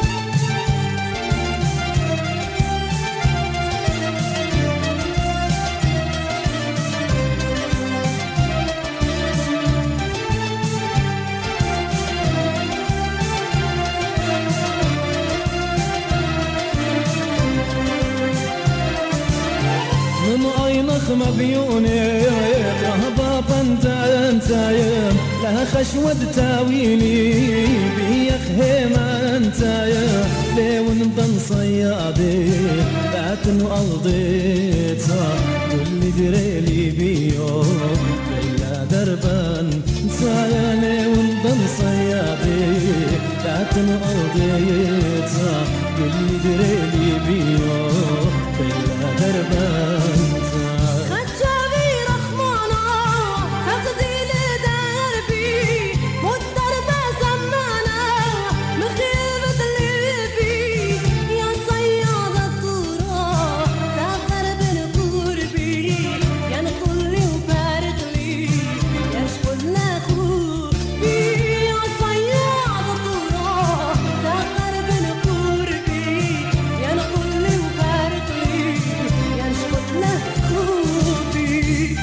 من عينك مبيوني رهبة انت انت لها خشوة تاويني بيك هيما انت ليون ضن صيادي باتن وقضيتها واللي دريلي بيو ليلى دربان انت ليون ضن صيادي باتن وقضيتها واللي دريلي بيو ليلى دربان خجابي رخمانة تاخذي لدربي والدربة سمانة مخيبة الليبي يا صياد الطورة تاخر بن قربي يا نقولي وباركلي يا شغل خوبي يا صياد الطورة تاخر بن قربي يا نقولي وباركلي يا شغل خوبي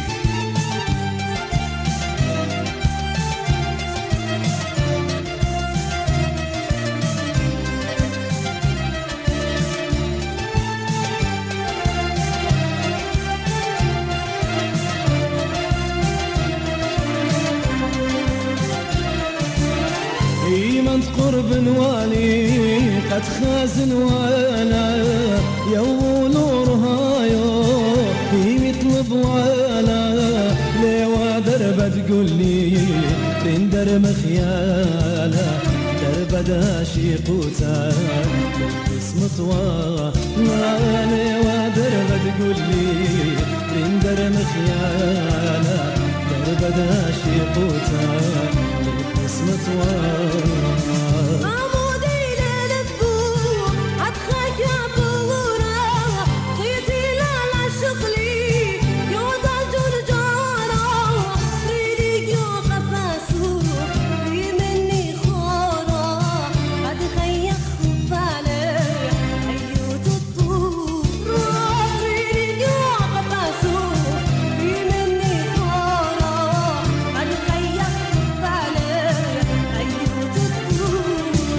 إيمان قرب والي قد خازن وانا يو نورها يو في يطلب وانا ليوا دربة تقولي بين درب خيالة دربة داشي قوتا اسم طوا ليوا دربة تقولي بين درب خيالة دربة داشي قوتا اسم طوا عمودي للبوح أدخلك يا بورا خيتي لا شغلي يوضع جرجارة ريديك يا قفاسوح في مني خورا أدخيك خفالي أيوت الطورة ريديك يا قفاسوح في مني خورا أدخيك خفالي أيوت الطورة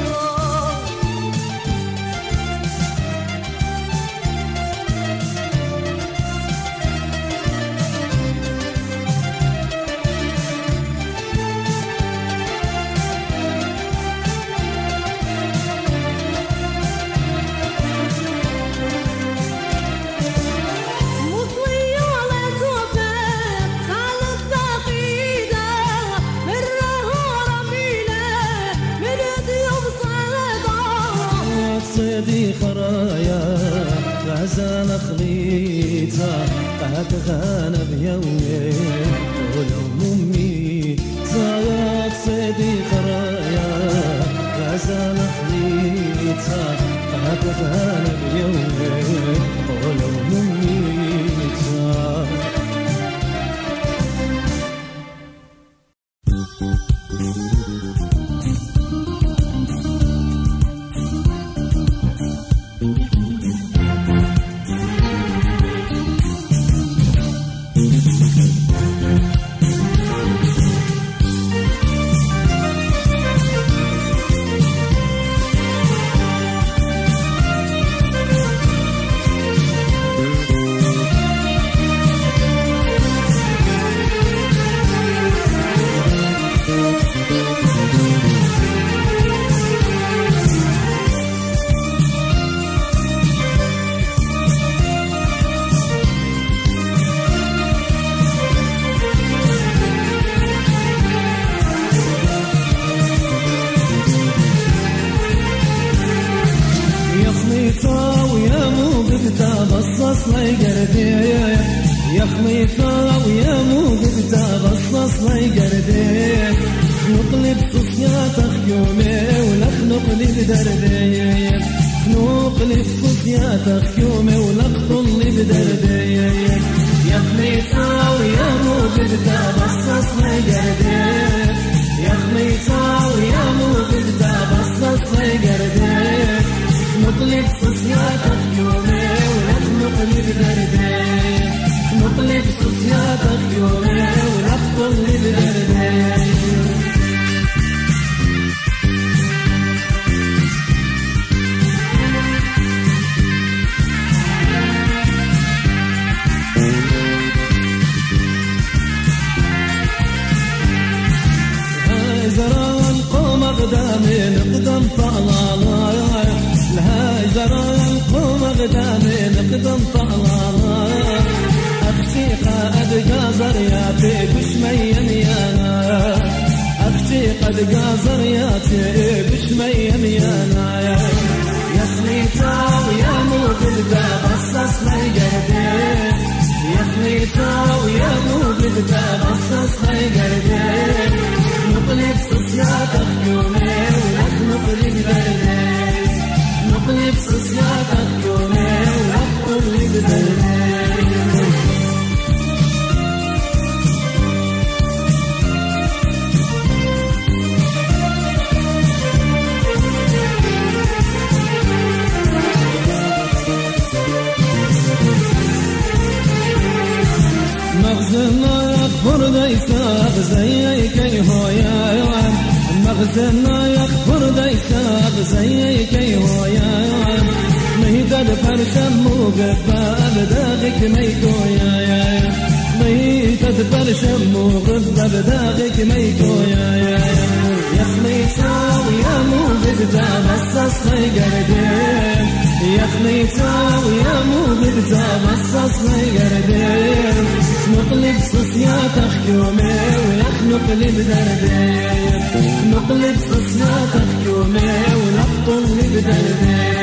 مصري على توفيق خالد تقيدة من رهورة ميلة من ديوم صيدا صيدي خرايا غزال خليتا قد غانا بيومي ولو امي صارت صيدي تغالب يومي ولو مني صار يا خليفة ويا مو قدتا بصص لي قردي نقلب صوصياتك يومي ولخنق لي بدردي نقلب صوصياتك يومي ولقطل لي بدردي يا خليفة ويا مو قدتا بصص لي قردي يا خليفة ويا مو قدتا بصص لي قردي نقلب صوصياتك يومي ولخنق لي بدردي نقلب صوصياتك يومي ونقطل لي بدردي هاي زران قوم اقدامي نقدم طلالا لهاي زران قوم اقدامي نقدم طلالا قد قازر ياتي بشميم يانا أختي قد قازر ياتي بشميم يانا يا خليتا ويا مو قدتا بصص لي قردي يا خليتا ويا مو قدتا بصص لي قردي نقلب صوصياتك يومي ونخنق لي بردي نقلب صوصياتك يومي ونقطل لي بردي مغزنا يكفر ديساق زيك هويا مغزنا يكفر ديساق زيك هويا مهدد فرشم وقبال داغك ميكويا مهدد فرشم وقبال داغك ميكويا يا خليتا ويا مو قدتا بصص لي قردي يا خليتا ويا مو قدتا بصص لي قردي نقلب صوصياتك يومي ونخنق لي بدردي نقلب صوصياتك يومي ونقطل لي بدردي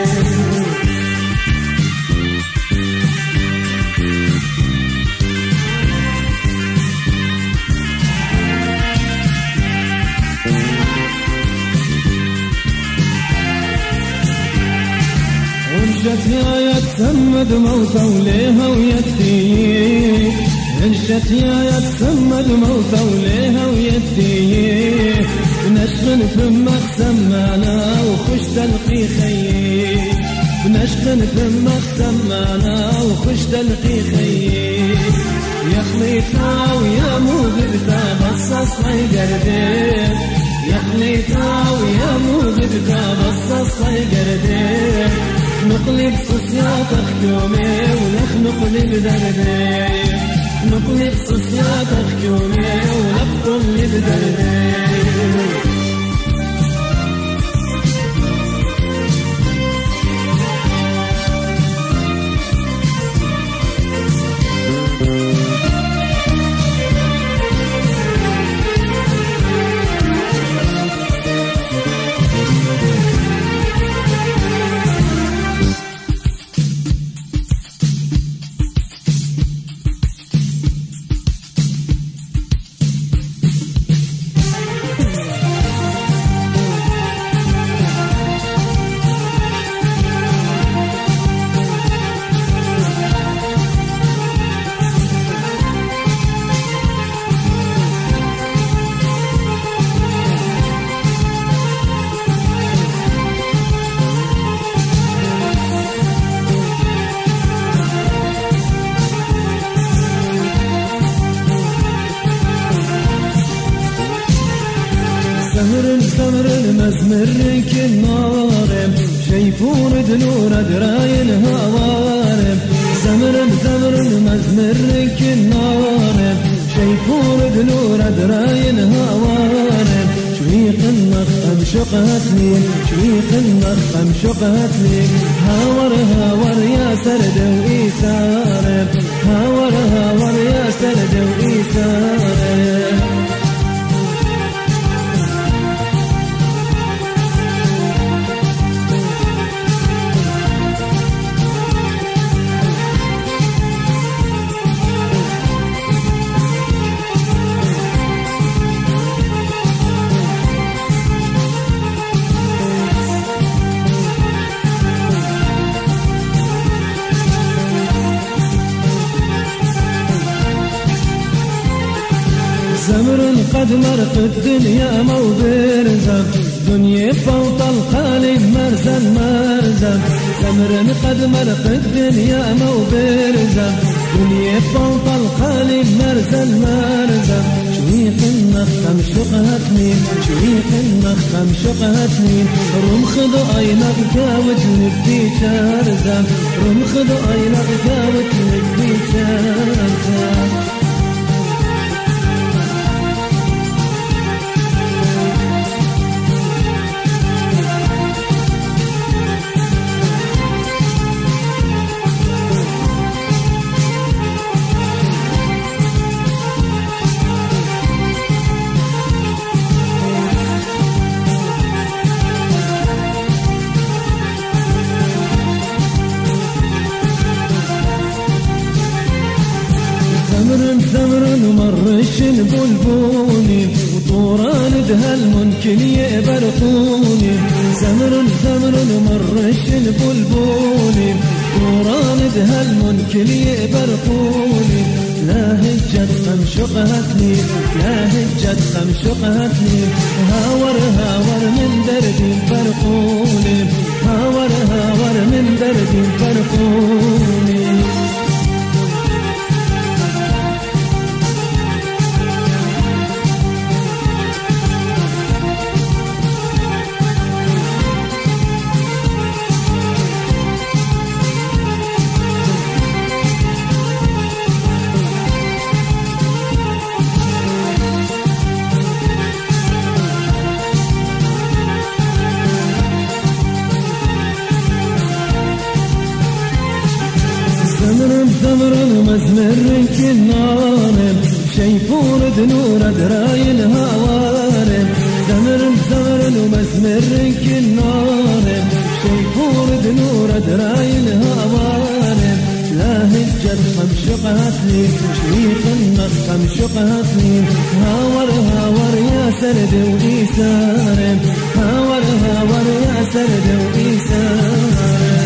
انشت يا يتسمد موتى وليها ويدي انشت يا يتسمد موتى وليها ويدي بنشغل فمك سمانا وخش تلقي خيي بنشغل فمك سمانا وخش تلقي خيي يا خليتا ويا مو قدتا بصص لي قردي يا خليتا ويا مو قدتا بصص لي قردي نقلب صوصياتك يومي ونخنق لي بدردي نقلب صوصياتك يومي ونقطل لي بدردي زمر مزمر كنارم شيفور دنور دراين هوارم زمر زمر مزمر كنارم شيفور دنور دراين هوارم شويق النخم شقهت لي شويق النخم شقهت لي هاور هاور يا سرد وإيسارم هاور هاور يا سرد وإيسارم زمر قد مرق الدنيا موبرزم دنيا فوق الخالي مرزم مرزم زمر قد مرق الدنيا موبرزم دنيا فوق الخالي مرزم مرزم شويق النخم شقهتني شويق النخم شقهتني رمخض عينك كاوت نبدي شارزم رمخض عينك كاوت نبدي شارزم زمر ومرش البلبوني وطوران دهل ممكن يبرقوني زمر زمر ومرش البلبوني طوران دهل ممكن يبرقوني لا هجت خم شقهتني لا هجت خم شقهتني هاور هاور من دردي فرقوني هاور هاور من دردي فرقوني زمر ومزمر كنارم شيفور دنور دراين هوارم زمر زمر ومزمر كنارم شيفور دنور دراين هوارم لا هجت خم شقهتني شويق النخم شقهتني هاور هاور يا سرد وإيسارم هاور هاور يا سرد وإيسارم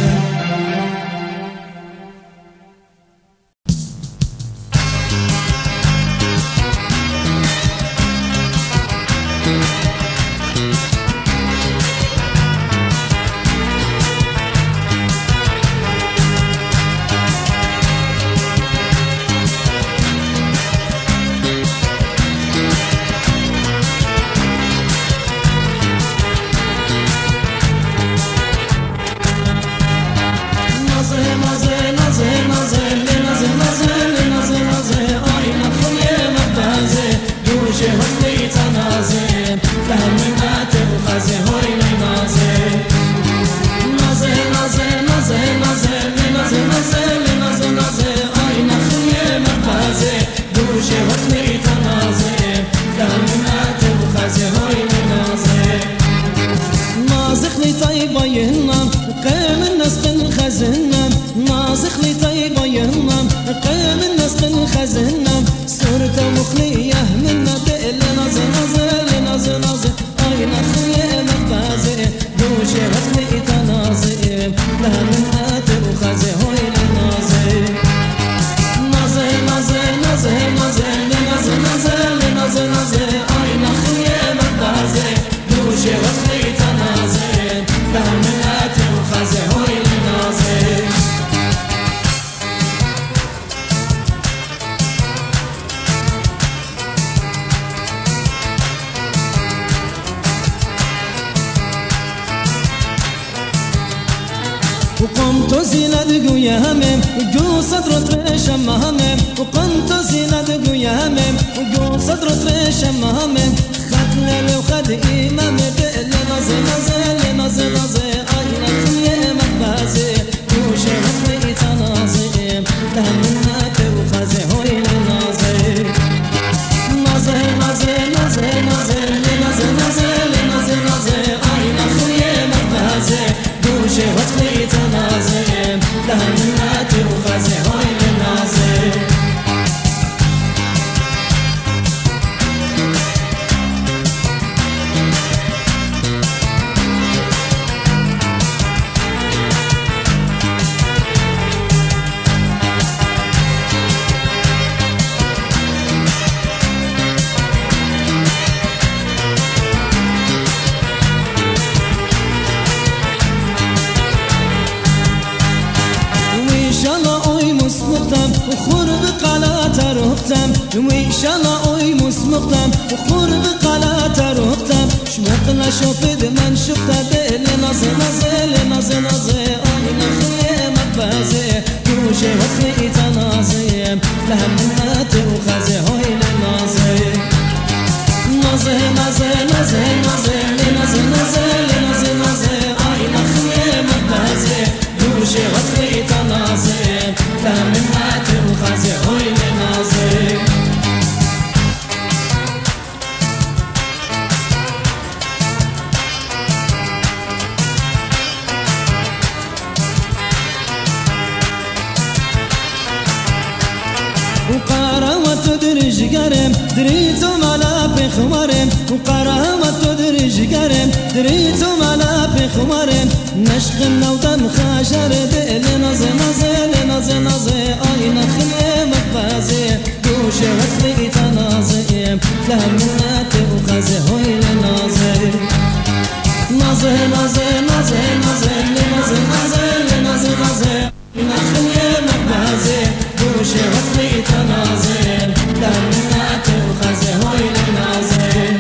يا همم وجو صدر تريش همم وقنت زينة قو يا همم وجو صدر تريش همم خد ليل وخد إمام دل نزي نزي نزي نزي أين خلي مبازي وشي وخلي تنازي تهمنات وخزي هوي نازي نازي نازي نازي نازي نازي نازي نازي نازي أين خلي مبازي وشي وخلي تنازي تهمنات وخزي هوي نازي وخور بقلات رهتم وإن شاء الله أوي مسمقتم وخور بقلات رهتم شمقنا شوفد من شفت دل نازي نازي نازي نازي أي نخلي مبازي كوشي وخلي تنازي لهمنات وخزي هوي لنازي نازي نازي نازي نازي نازي نازي نازي نازي أي نخلي مبازي كوشي وخلي تنازي لهمنات وخزي هوي لنازي وقارا وتدرج قرم دريتو مالا بخمرم وقارا وتدرج قرم دريتو مالا بخمرم نشق النودم خاشر دل نازي نازي نازي نازي أي نخلي مبازي دوشي وخلي تنازي لهمنات وخزي هوي لنازي نازي نازي نازي نازي نازي نازي نازي نازي نخلي مبازي دوشي وخلي تنازي لهمنات وخزي هوي لنازي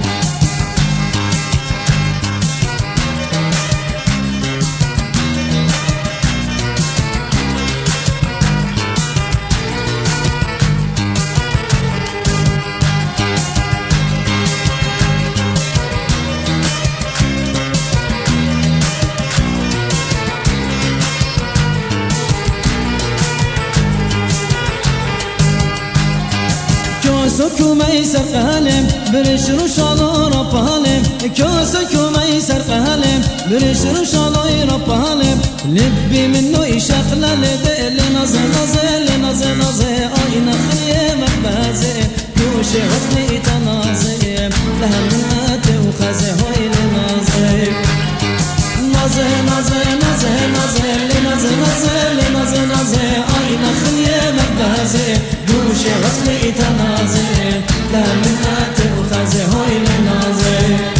كوسك ميسر قهلم برشر شالو ربهلم كوسك ميسر قهلم برشر شالو ربهلم لبي منه يشغل لدل نازي نازي نازي نازي أي نخلي مبازي كوشي وخلي تنازي لهمنات وخزي هوي لنازي نازي نازي نازي نازي نازي نازي نازي نازي أي نخلي مبازي كوشي وخلي تنازي لهمنات وخزي هوي لنازي